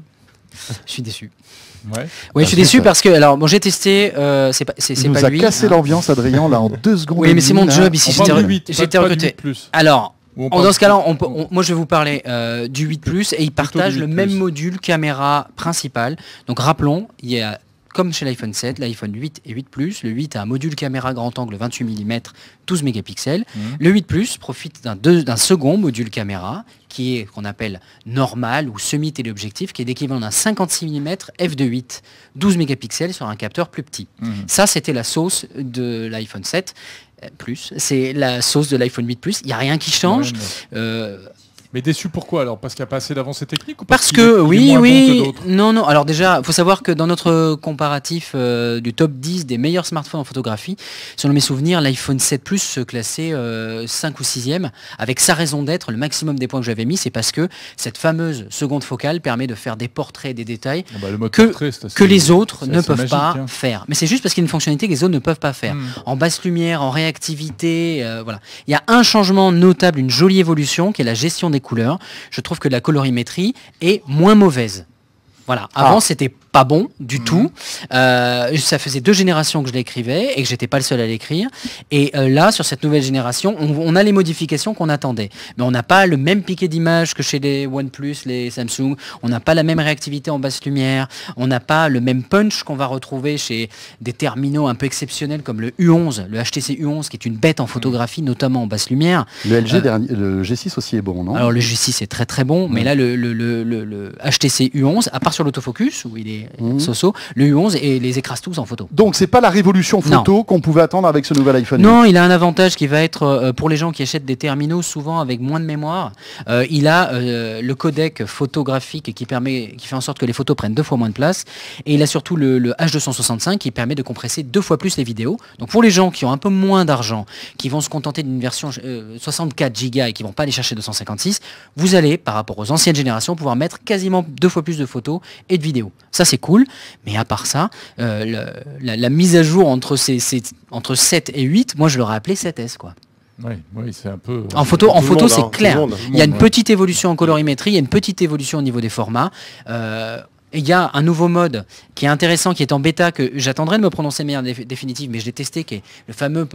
Je suis déçu. Ouais. Oui, je suis Ah, déçu ça- parce que alors bon, j'ai testé. Euh, c'est pas, c'est, c'est Il nous pas a lui. cassé hein. l'ambiance, Adrien, là, en deux secondes. Oui, et mais c'est demie, mon là. job ici. On J'étais, parle re- du huit, j'étais pas- pas du recruté. huit plus. Alors, Ou on en- parle- dans ce cas-là, on peut- on- moi je vais vous parler euh, du huit Plus et il partage du le huit même plus. module caméra principal. Donc rappelons, il y a comme chez l'iPhone sept, l'iPhone huit et huit Plus. Le huit a un module caméra grand angle vingt-huit millimètres, douze mégapixels. Mhm. Le huit Plus profite d'un, deux- d'un second module caméra qui est qu'on appelle normal ou semi-téléobjectif, qui est d'équivalent d'un cinquante-six millimètres f deux point huit, douze mégapixels sur un capteur plus petit. Mhm. Ça, c'était la sauce de l'iPhone sept euh, Plus. C'est la sauce de l'iPhone huit Plus. Il n'y a rien qui change. Ouais, mais- Euh, Mais déçu pourquoi alors? Parce qu'il n'y a pas assez d'avancée technique ou Parce qu'il est- que il est oui, moins bon oui, que d'autres non, non. Alors déjà, il faut savoir que dans notre comparatif euh, du top dix des meilleurs smartphones en photographie, selon mes souvenirs, l'iPhone sept Plus se classait euh, cinq ou sixième. Avec sa raison d'être, le maximum des points que j'avais mis, c'est parce que cette fameuse seconde focale permet de faire des portraits, des détails Ah bah, le mode que- portrait, c'est assez- que les autres c'est ne assez peuvent magique, pas hein. faire. Mais c'est juste parce qu'il y a une fonctionnalité que les autres ne peuvent pas faire. Hmm. En basse lumière, en réactivité, euh, voilà. Il y a un changement notable, une jolie évolution, qui est la gestion des couleurs. Je trouve que la colorimétrie est moins mauvaise. Voilà. Avant, Ah. c'était pas bon du Mhm. tout. Euh, ça faisait deux générations que je l'écrivais et que j'étais pas le seul à l'écrire. Et euh, là, sur cette nouvelle génération, on, on a les modifications qu'on attendait. Mais on n'a pas le même piqué d'image que chez les OnePlus, les Samsung. On n'a pas la même réactivité en basse lumière. On n'a pas le même punch qu'on va retrouver chez des terminaux un peu exceptionnels comme le U onze, le H T C U onze, qui est une bête en photographie, notamment en basse lumière. Le L G, Euh, dernier, le G six aussi est bon, non? Alors le G six est très très bon, mais Ouais. là le, le, le, le- le H T C U onze, à part sur l'autofocus, où il est Mhm. so-so, le U onze et les écrase tous en photo. Donc c'est pas la révolution photo qu'on pouvait attendre avec ce nouvel iPhone. Non, il a un avantage qui va être euh, pour les gens qui achètent des terminaux souvent avec moins de mémoire. Euh, il a euh, le codec photographique qui permet, qui fait en sorte que les photos prennent deux fois moins de place, et il a surtout le, le H deux cent soixante-cinq qui permet de compresser deux fois plus les vidéos. Donc pour les gens qui ont un peu moins d'argent, qui vont se contenter d'une version euh, soixante-quatre gigas et qui vont pas aller chercher deux cent cinquante-six, vous allez, par rapport aux anciennes générations, pouvoir mettre quasiment deux fois plus de photos et de vidéos. Ça c'est cool, mais à part ça, euh, le- la, la mise à jour entre, ces, ces- entre sept et huit, moi je l'aurais appelé sept S quoi. Oui, oui, c'est un peu. En photo, en Tout le photo monde, c'est hein, tout clair. le monde. Il y a une Ouais. petite évolution en colorimétrie, il y a une petite évolution au niveau des formats. Euh, il y a un nouveau mode qui est intéressant, qui est en bêta, que j'attendrai de me prononcer de manière dé- définitive, mais je l'ai testé, qui est le fameux euh,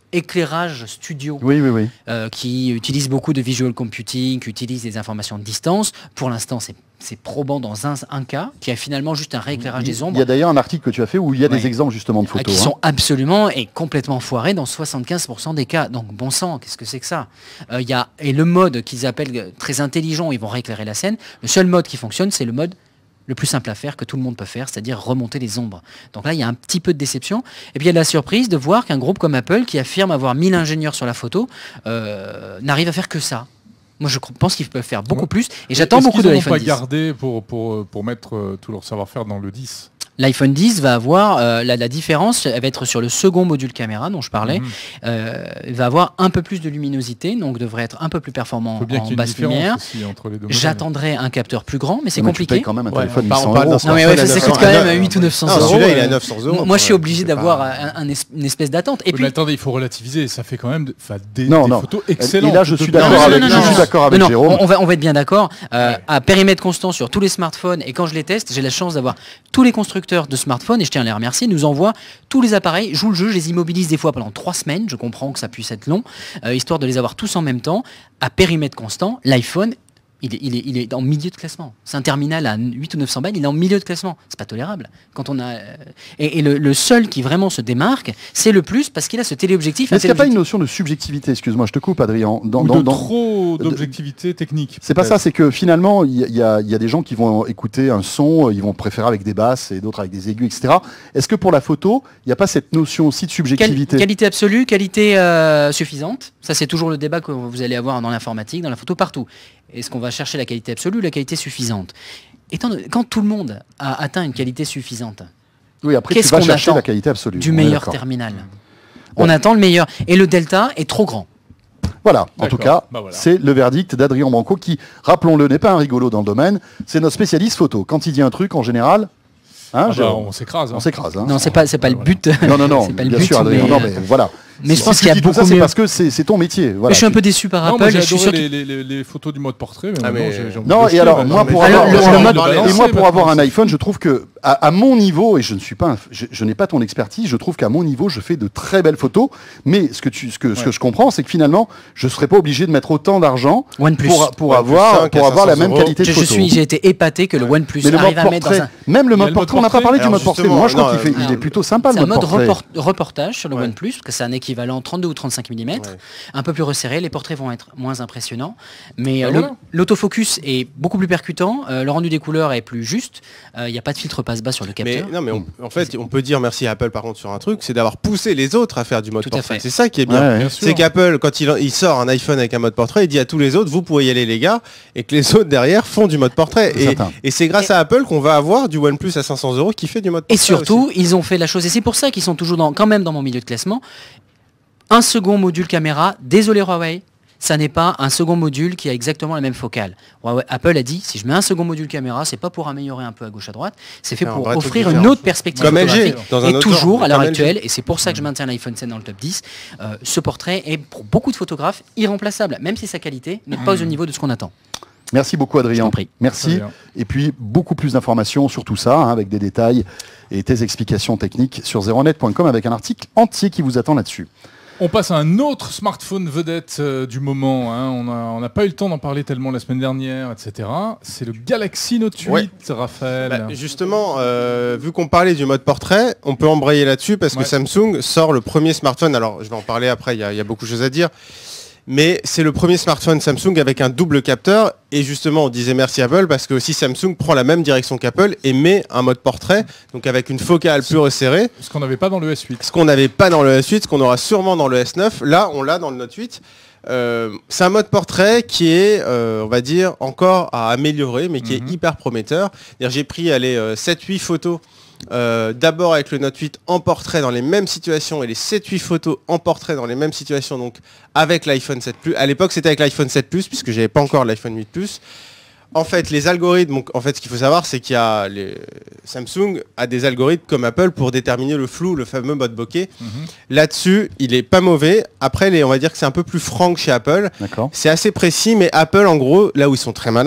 éclairage studio Oui, oui, oui. euh, qui utilise beaucoup de visual computing, qui utilise des informations de distance. Pour l'instant, c'est c'est probant dans un, un cas, qui a finalement juste un rééclairage des ombres. Il y a d'ailleurs un article que tu as fait où il y a Ouais. des exemples justement de Ah, photos. qui hein. sont absolument et complètement foirés dans soixante-quinze pour cent des cas. Donc bon sang, qu'est-ce que c'est que ça euh, y a, Et le mode qu'ils appellent euh, très intelligent, ils vont rééclairer la scène. Le seul mode qui fonctionne, c'est le mode le plus simple à faire, que tout le monde peut faire, c'est-à-dire remonter les ombres. Donc là, il y a un petit peu de déception. Et puis il y a de la surprise de voir qu'un groupe comme Apple, qui affirme avoir mille ingénieurs sur la photo, euh, n'arrive à faire que ça. Moi, je pense qu'ils peuvent faire beaucoup Ouais. plus. Et j'attends Est-ce beaucoup qu'ils de en ont l'iPhone pas dix. gardé pour, pour, pour mettre euh, tout leur savoir-faire dans le dix. L'iPhone dix va avoir, euh, la, la différence, elle va être sur le second module caméra dont je parlais. Mhm. Euh, il va avoir un peu plus de luminosité, donc devrait être un peu plus performant Il faut bien en qu'il y ait une basse différence lumière. aussi entre les deux modèles. J'attendrai un capteur plus grand, mais c'est Mais tu payes compliqué. quand même un Ouais, téléphone on parle- huit on cents parle euros. d'un Non mais smartphone ouais, à ça neuf coûte cents quand même euros. huit ou neuf cents Non, euros. celui-là, il est à euh, neuf cents euros. Moi, je suis Ouais, obligé c'est d'avoir pas- un- un es- une espèce d'attente. Et Oui, puis, mais attendez, il faut relativiser. Ça fait quand même de- enfin, des, Non, des non. photos Et excellentes. là, je de suis bien. d'accord Non, non, avec, non, je non, suis non. d'accord avec Non, non, Jérôme. on, on va, on va être bien d'accord. Euh, Ouais. À périmètre constant sur tous les smartphones, et quand je les teste, j'ai la chance d'avoir tous les constructeurs de smartphones, et je tiens à les remercier, nous envoient tous les appareils, jouent le jeu, je les immobilise des fois pendant trois semaines, je comprends que ça puisse être long, euh, histoire de les avoir tous en même temps. À périmètre constant, l'iPhone, il est, il, est, il est en milieu de classement. C'est un terminal à huit ou neuf cents balles, il est en milieu de classement. C'est pas tolérable. Quand on a, euh, et et le, le seul qui vraiment se démarque, c'est le Plus, parce qu'il a ce téléobjectif. Mais un est-ce qu'il n'y a pas une téléobjectif- notion de subjectivité? Excuse-moi, je te coupe, Adrien. Dans, Ou dans- de dans- trop de- d'objectivité technique. C'est pas peut-être. ça, c'est que finalement, il y, a- il y a- il y a des gens qui vont écouter un son, ils vont préférer avec des basses et d'autres avec des aigus, et cetera. Est-ce que pour la photo, il n'y a pas cette notion aussi de Quali- subjectivité? qualité absolue, qualité euh, suffisante. Ça, c'est toujours le débat que vous allez avoir dans l'informatique, dans la photo, partout. Est-ce qu'on va chercher la qualité absolue ou la qualité suffisante? Étant donné- Quand tout le monde a atteint une qualité suffisante, Oui, après tu Qu'est-ce vas qu'on chercher attend la qualité absolue. du On est meilleur d'accord. terminal, Bon. on attend le meilleur. Et le delta est trop grand. Voilà, en D'accord. tout cas, Bah voilà. c'est le verdict d'Adrien Branco qui, rappelons-le, n'est pas un rigolo dans le domaine, c'est notre spécialiste photo. Quand il dit un truc, en général, hein, Ah bah, Jérôme, on s'écrase. hein. on s'écrase. hein. Non, c'est pas, c'est pas le Voilà. but. Non, non, non, c'est pas le bien but, sûr, Adrien, mais, non, euh, mais voilà. mais je Si pense tu qu'il y a dis tout ça, beaucoup c'est mieux. parce que c'est c'est ton métier. Voilà. Mais je suis un peu déçu par Non, Apple. moi et j'ai je suis adoré sûr les, qu'il- les- les photos du mode portrait, mais Ah, maintenant, mais- j'ai- j'ai envie Non, de et jeter, alors, maintenant. moi, Mais- pour Alors, avoir, le- le- le le mode- mode- balancer, et moi, pour avoir un maintenant, iPhone, je trouve que, à, à mon niveau, et je ne suis pas, un- je, je n'ai pas ton expertise, je trouve qu'à mon niveau, je fais de très belles photos. Mais ce que tu, ce que, ce que Ouais. je comprends, c'est que finalement, je serais pas obligé de mettre autant d'argent OnePlus. pour, pour OnePlus avoir, cinq pour à avoir la cinq cents même euros. qualité de Je, je photo. suis, j'ai été épaté que le OnePlus Mais le mode arrive à mettre dans portrait, un. même le Il y a mode le mode portrait, on n'a pas portrait. parlé du Alors, mode portrait. justement, Moi, je trouve non, qu'il fait, euh, il est plutôt sympa C'est le un mode mode portrait. report- reportage sur le Ouais. OnePlus, parce que c'est un équivalent trente-deux ou trente-cinq millimètres, Ouais. un peu plus resserré, les portraits vont être moins impressionnants, mais Ah, euh, voilà. l'au- l'autofocus est beaucoup plus percutant, euh, le rendu des couleurs est plus juste, il n'y a pas de filtre passe-bas sur le Mais capteur. non, mais on- en fait, on peut dire merci à Apple par contre sur un truc, c'est d'avoir poussé les autres à faire du mode Tout à portrait. fait. C'est ça qui est bien. Ouais, ouais. Bien sûr. C'est qu'Apple, quand il, il sort un iPhone avec un mode portrait, il dit à tous les autres, vous pouvez y aller les gars, et que les autres derrière font du mode portrait. C'est Et, certain. et c'est grâce à Apple qu'on va avoir du OnePlus à cinq cents euros qui fait du mode Et portrait surtout, aussi. ils ont fait la chose, et c'est pour ça qu'ils sont toujours dans, quand même dans mon milieu de classement, un second module caméra, désolé Huawei, ça n'est pas un second module qui a exactement la même focale. Huawei- Apple a dit, si je mets un second module caméra, c'est pas pour améliorer un peu à gauche à droite, c'est fait C'est un pour vrai truc offrir différent. une autre perspective Comme L G, photographique. dans un Et autre toujours, genre, à l'heure comme L G. actuelle, et c'est pour ça que je maintiens l'iPhone sept dans le top dix, euh, ce portrait est pour beaucoup de photographes irremplaçable, même si sa qualité n'est pas au niveau de ce qu'on attend. Merci beaucoup, Je Adrien. t'en prie. Très Merci. bien. Et puis, beaucoup plus d'informations sur tout ça, hein, avec des détails et tes explications techniques sur zéro net point com avec un article entier qui vous attend là-dessus. On passe à un autre smartphone vedette euh, du moment. hein. On n'a on n'a pas eu le temps d'en parler tellement la semaine dernière, et cetera. C'est le Galaxy Note huit, Ouais. Raphaël. Bah, justement, euh, vu qu'on parlait du mode portrait, on peut embrayer là-dessus parce Ouais. que Samsung sort le premier smartphone. Alors, je vais en parler après, il y, a- il y a beaucoup de choses à dire. Mais c'est le premier smartphone Samsung avec un double capteur. Et justement, on disait merci Apple parce que aussi Samsung prend la même direction qu'Apple et met un mode portrait, donc avec une focale plus resserrée. Ce qu'on n'avait pas dans le S huit. Ce qu'on n'avait pas dans le S huit, ce qu'on aura sûrement dans le S neuf. Là, on l'a dans le Note huit. Euh, c'est un mode portrait qui est, euh, on va dire, encore à améliorer, mais qui Mhm. est hyper prometteur. C'est-à-dire, j'ai pris allez, euh, sept huit photos, euh, d'abord avec le Note huit en portrait dans les mêmes situations, et les sept huit photos en portrait dans les mêmes situations, donc avec l'iPhone sept Plus. À l'époque, c'était avec l'iPhone sept Plus, puisque j'avais pas encore l'iPhone huit Plus. En fait, les algorithmes, donc, en fait, ce qu'il faut savoir, c'est qu'il y a les... Samsung a des algorithmes comme Apple pour déterminer le flou, le fameux mode bokeh. Mhm. Là-dessus, il est pas mauvais. Après, les, on va dire que c'est un peu plus franc que chez Apple. D'accord. C'est assez précis, mais Apple, en gros, là où ils sont très malins,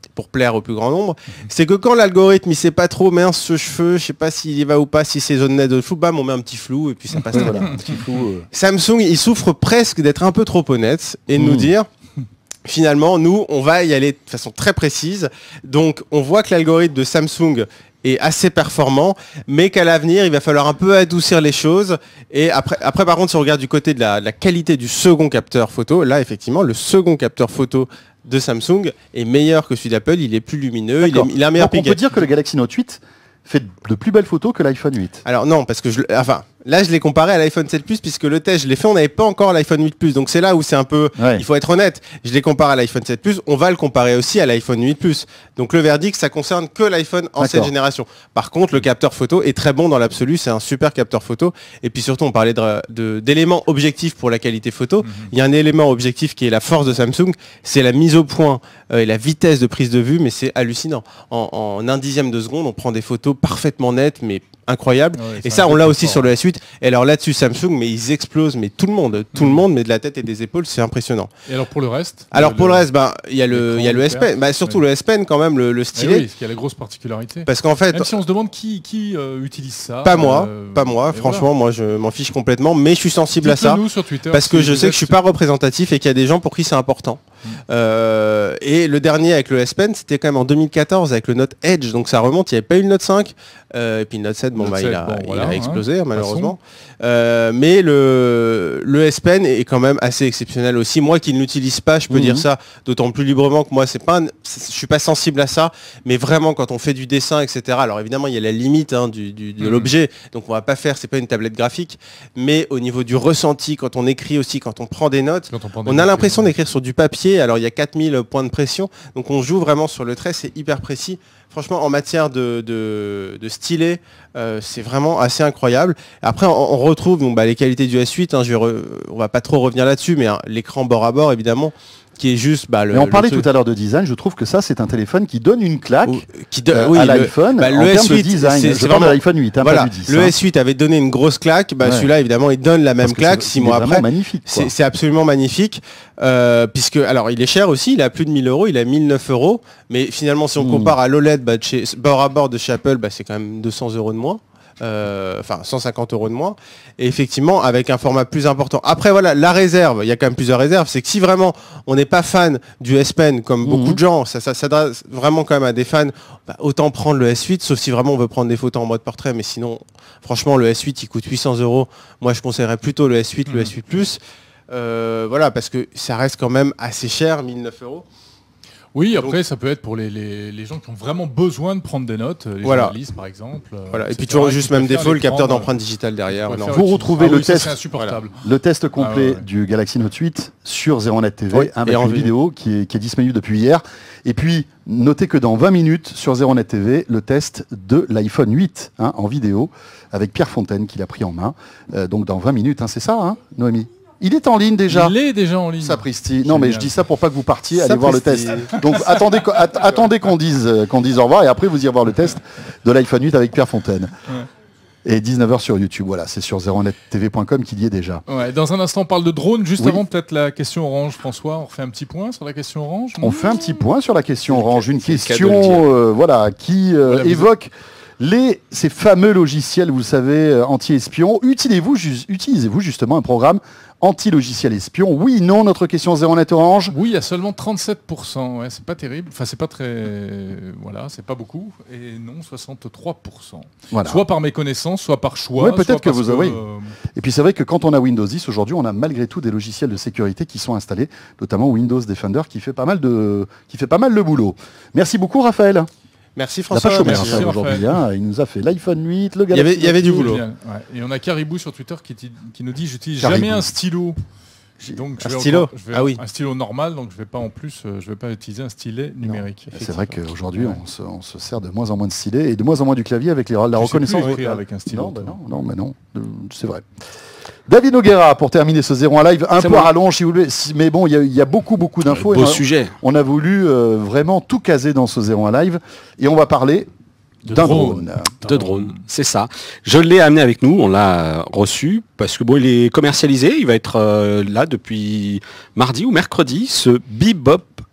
pour plaire au plus grand nombre, c'est que quand l'algorithme il sait pas trop mince ce cheveu, je sais pas s'il y va ou pas, si c'est zone nette de flou, bam on met un petit flou et puis ça passe très bien. Un petit flou, euh. Samsung il souffre presque d'être un peu trop honnête et de nous Mmh. dire finalement nous on va y aller de façon très précise. Donc on voit que l'algorithme de Samsung est assez performant, mais qu'à l'avenir, il va falloir un peu adoucir les choses. Et après, après par contre, si on regarde du côté de la, de la qualité du second capteur photo, là, effectivement, le second capteur photo de Samsung est meilleur que celui d'Apple. Il est plus lumineux, il, est, il a un meilleur Donc on piqué. peut dire que le Galaxy Note huit fait de plus belles photos que l'iPhone huit. Alors non, parce que je, enfin, là, je l'ai comparé à l'iPhone sept Plus, puisque le test, je l'ai fait, on n'avait pas encore l'iPhone huit Plus. Donc c'est là où c'est un peu, Ouais. il faut être honnête. Je l'ai comparé à l'iPhone sept Plus, on va le comparer aussi à l'iPhone huit Plus. Donc le verdict, ça concerne que l'iPhone ancienne D'accord. génération. Par contre, le capteur photo est très bon dans l'absolu, c'est un super capteur photo. Et puis surtout, on parlait de- de- d'éléments objectifs pour la qualité photo. Il y a un élément objectif qui est la force de Samsung, c'est la mise au point euh, et la vitesse de prise de vue, mais c'est hallucinant. En, en un dixième de seconde, on prend des photos parfaitement nettes, mais incroyables. Ouais, et c'est ça, un on peu l'a plus aussi fort. sur le S huit. Et alors là-dessus, Samsung, mais ils explosent, mais tout le monde, tout le monde, mais de la tête et des épaules, c'est impressionnant. Et alors pour le reste Alors pour le reste, ben, il y a le, il y a le l'écran, S Pen, bah, surtout ouais. le S Pen quand même, le, le Eh stylet. oui, ce qui a la grosse particularité. Parce qu'en fait, Même si on se demande qui, qui euh, utilise ça. pas moi, euh, pas moi, et franchement, moi je m'en fiche complètement, mais je suis voilà. sensible à ça. Dites-le nous sur Twitter. Parce que si je vous sais que êtes- je suis pas représentatif et qu'il y a des gens pour qui c'est important. Mm. Euh, et le dernier avec le S Pen, c'était quand même en deux mille quatorze avec le Note Edge, donc ça remonte. Il n'y avait pas eu le Note cinq. Euh, et puis le Note sept, bon, Note bah, il, sept, a, bon, il voilà, a hein, explosé malheureusement. Euh, mais le, le S Pen est quand même assez exceptionnel aussi. Moi qui ne l'utilise pas, je peux Mhm. dire ça d'autant plus librement que moi, c'est pas, un- c'est- je suis pas sensible à ça. Mais vraiment, quand on fait du dessin, et cetera. Alors évidemment, il y a la limite hein, du, du- de Mhm. l'objet, donc on va pas faire. C'est pas une tablette graphique, mais au niveau du ressenti, quand on écrit aussi, quand on prend des notes. Quand on prend des On a notes, l'impression euh, d'écrire sur du papier, alors il y a quatre mille points de pression, donc on joue vraiment sur le trait, c'est hyper précis. Franchement, en matière de, de, de stylet, euh, c'est vraiment assez incroyable. Après, on, on retrouve donc, bah, les qualités du S huit, hein, je vais re- on va pas trop revenir là-dessus, mais hein, l'écran bord à bord, évidemment, qui est juste... Bah, le, Mais on le parlait truc- tout à l'heure de design, je trouve que ça c'est un téléphone qui donne une claque ou- qui do- euh, oui, à le- l'iPhone bah, en le termes S de huit, design. c'est- Je c'est parle de vraiment- l'iPhone huit, hein, voilà, pas du dix. le hein. S huit avait donné une grosse claque, bah, Ouais. celui-là évidemment il donne la même Parce que claque c'est- six il est mois vraiment après. magnifique. quoi. C'est c'est absolument magnifique, euh, puisque alors il est cher aussi, il a plus de mille euros, il a mille neuf euros, mais finalement si on Mm. compare à l'O L E D, bah, de chez, bord à bord de chez Apple, bah, c'est quand même deux cents euros de moins. Euh, enfin cent cinquante euros de moins, et effectivement avec un format plus important. Après voilà, la réserve, il y a quand même plusieurs réserves, c'est que si vraiment on n'est pas fan du S Pen comme beaucoup Mhm. de gens, ça, ça s'adresse vraiment quand même à des fans, bah, autant prendre le S huit, sauf si vraiment on veut prendre des photos en mode portrait, mais sinon franchement le S huit il coûte huit cents euros, moi je conseillerais plutôt le S huit, le Mhm. S huit Plus, euh, voilà, parce que ça reste quand même assez cher, mille neuf euros. Oui, après, ça peut être pour les, les, les gens qui ont vraiment besoin de prendre des notes, les Voilà. journalistes par exemple. euh, Voilà. Et et puis cetera, toujours qui juste peuvent même faire défaut, le l'écran, capteur euh, d'empreinte digitale derrière. qui peuvent non. faire Vous utile. retrouvez Ah le oui, ça, test. c'est insupportable. Le test complet Ah ouais, ouais. du Galaxy Note huit sur Zéro Net T V Oui, avec et en une vue. vidéo qui est, qui est disponible depuis hier. Et puis, notez que dans vingt minutes sur Zéro Net T V, le test de l'iPhone huit hein, en vidéo avec Pierre Fontaine qui l'a pris en main. Euh, donc dans vingt minutes, hein, c'est ça, hein, Noémie? Il est en ligne déjà. Il est déjà en ligne. Sapristi. Non mais je Génial. dis ça pour pas que vous partiez, allez voir le test. Sapristi. Donc attendez, qu'on- att- attendez qu'on dise, euh, qu'on dise au revoir et après vous irez voir le test de l'iPhone huit avec Pierre Fontaine. Ouais. Et dix-neuf heures sur YouTube, voilà, c'est sur zéro net t v point com qu'il y est déjà. Ouais, dans un instant, on parle de drone. Juste Oui. avant, peut-être la question orange, François. On refait un petit point sur la question orange. non On fait un petit point sur la question orange, une c'est le cas de le dire. question euh, voilà, qui euh, Voilà, vous évoque les, ces fameux logiciels, vous le savez, euh, anti-espions. Utilisez-vous ju- utilisez-vous justement un programme anti-logiciel espion? Oui, non, notre question zéro net orange. Oui, il y a seulement trente-sept pour cent. Ouais, c'est pas terrible. Enfin, c'est pas très. Voilà, c'est pas beaucoup. Et non, soixante-trois pour cent. Voilà. Soit par méconnaissance, soit par choix. Ouais, peut-être soit que parce vous- oui. euh, Et puis c'est vrai que quand on a Windows dix, aujourd'hui, on a malgré tout des logiciels de sécurité qui sont installés, notamment Windows Defender qui fait pas mal de, qui fait pas mal de boulot. Merci beaucoup Raphaël. Merci Il n'a François. pas chômé merci, Raphaël Raphaël. aujourd'hui. hein. Il nous a fait l'iPhone huit, le Il y avait- Galaxy il y avait du Note boulot. génial. Ouais. Et on a Caribou sur Twitter qui, dit- qui nous dit j'utilise Caribou. jamais un stylo. J'ai- Donc, je Un vais stylo encore- je vais- Ah oui. Un stylo normal, donc je vais pas en plus, euh, je vais pas utiliser un stylet numérique. C'est vrai effectivement. qu'aujourd'hui, Ouais. on, se, on se sert de moins en moins de stylet et de moins en moins du clavier avec les, la Tu sais reconnaissance plus écrire vocale. avec un stylo, Non, bah toi. non, non, bah non, euh, c'est vrai. David Noguera, pour terminer ce zéro un live, un C'est peu à moi. rallonge si vous voulez, si- mais bon, il y, a- il y a beaucoup, beaucoup d'infos. et Beau on a- sujet. On a voulu euh, vraiment tout caser dans ce zéro un live et on va parler De d'un drone. drone. De drone, c'est ça. Je l'ai amené avec nous, on l'a euh, reçu parce que bon, il est commercialisé, il va être euh, là depuis mardi ou mercredi, ce Bebop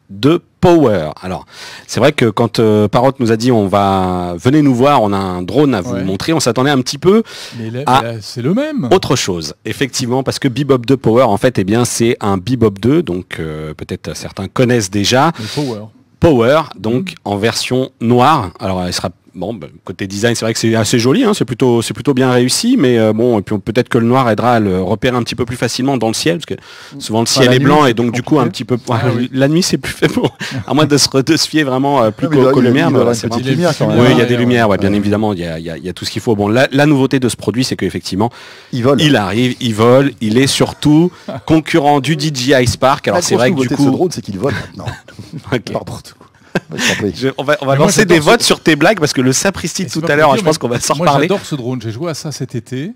de Power. Alors, c'est vrai que quand euh, Parrot nous a dit on va venez nous voir, on a un drone à vous Ouais. montrer, on s'attendait un petit peu Mais là, Ah. mais là, c'est le même. autre chose. Effectivement, parce que Bebop deux Power, en fait, eh bien, c'est un Bebop deux, donc euh, peut-être certains connaissent déjà. Mais Power. Power, donc en version noire. Alors, elle sera bon, bah, côté design, c'est vrai que c'est assez joli, hein, c'est plutôt, c'est plutôt bien réussi, mais euh, bon, et puis on- peut-être que le noir aidera à le repérer un petit peu plus facilement dans le ciel, parce que souvent le Enfin, ciel la est nuit, blanc c'est et donc plus du coup un compliqué. petit peu. Ah ouais, oui. La nuit, c'est plus fait bon, à moins de se, re- de se fier vraiment euh, plus Ouais, mais qu'aux il a- qu'aux il a- lumières. il mais aura voilà, une c'est petite vraiment- lumière quand même. Oui, il y a Ouais, des ouais, lumières, ouais, ouais. bien évidemment, il y a, il y a- il y a tout ce qu'il faut. Bon, la, la nouveauté de ce produit, c'est qu'effectivement, Il vole. il arrive, il vole, il est surtout concurrent du D J I Spark. Alors La c'est grosse vrai que du nouveauté de ce coup, drone, c'est qu'il vole maintenant. Ok. N'importe quoi. Ouais, je t'en prie. Je- on va, on va Mais moi, lancer j'adore des ce- votes sur tes blagues parce que le sapristi Et de c'est tout pas à pour l'heure, dire, je pense mais qu'on va s'en Moi reparler. j'adore ce drone, j'ai joué à ça cet été.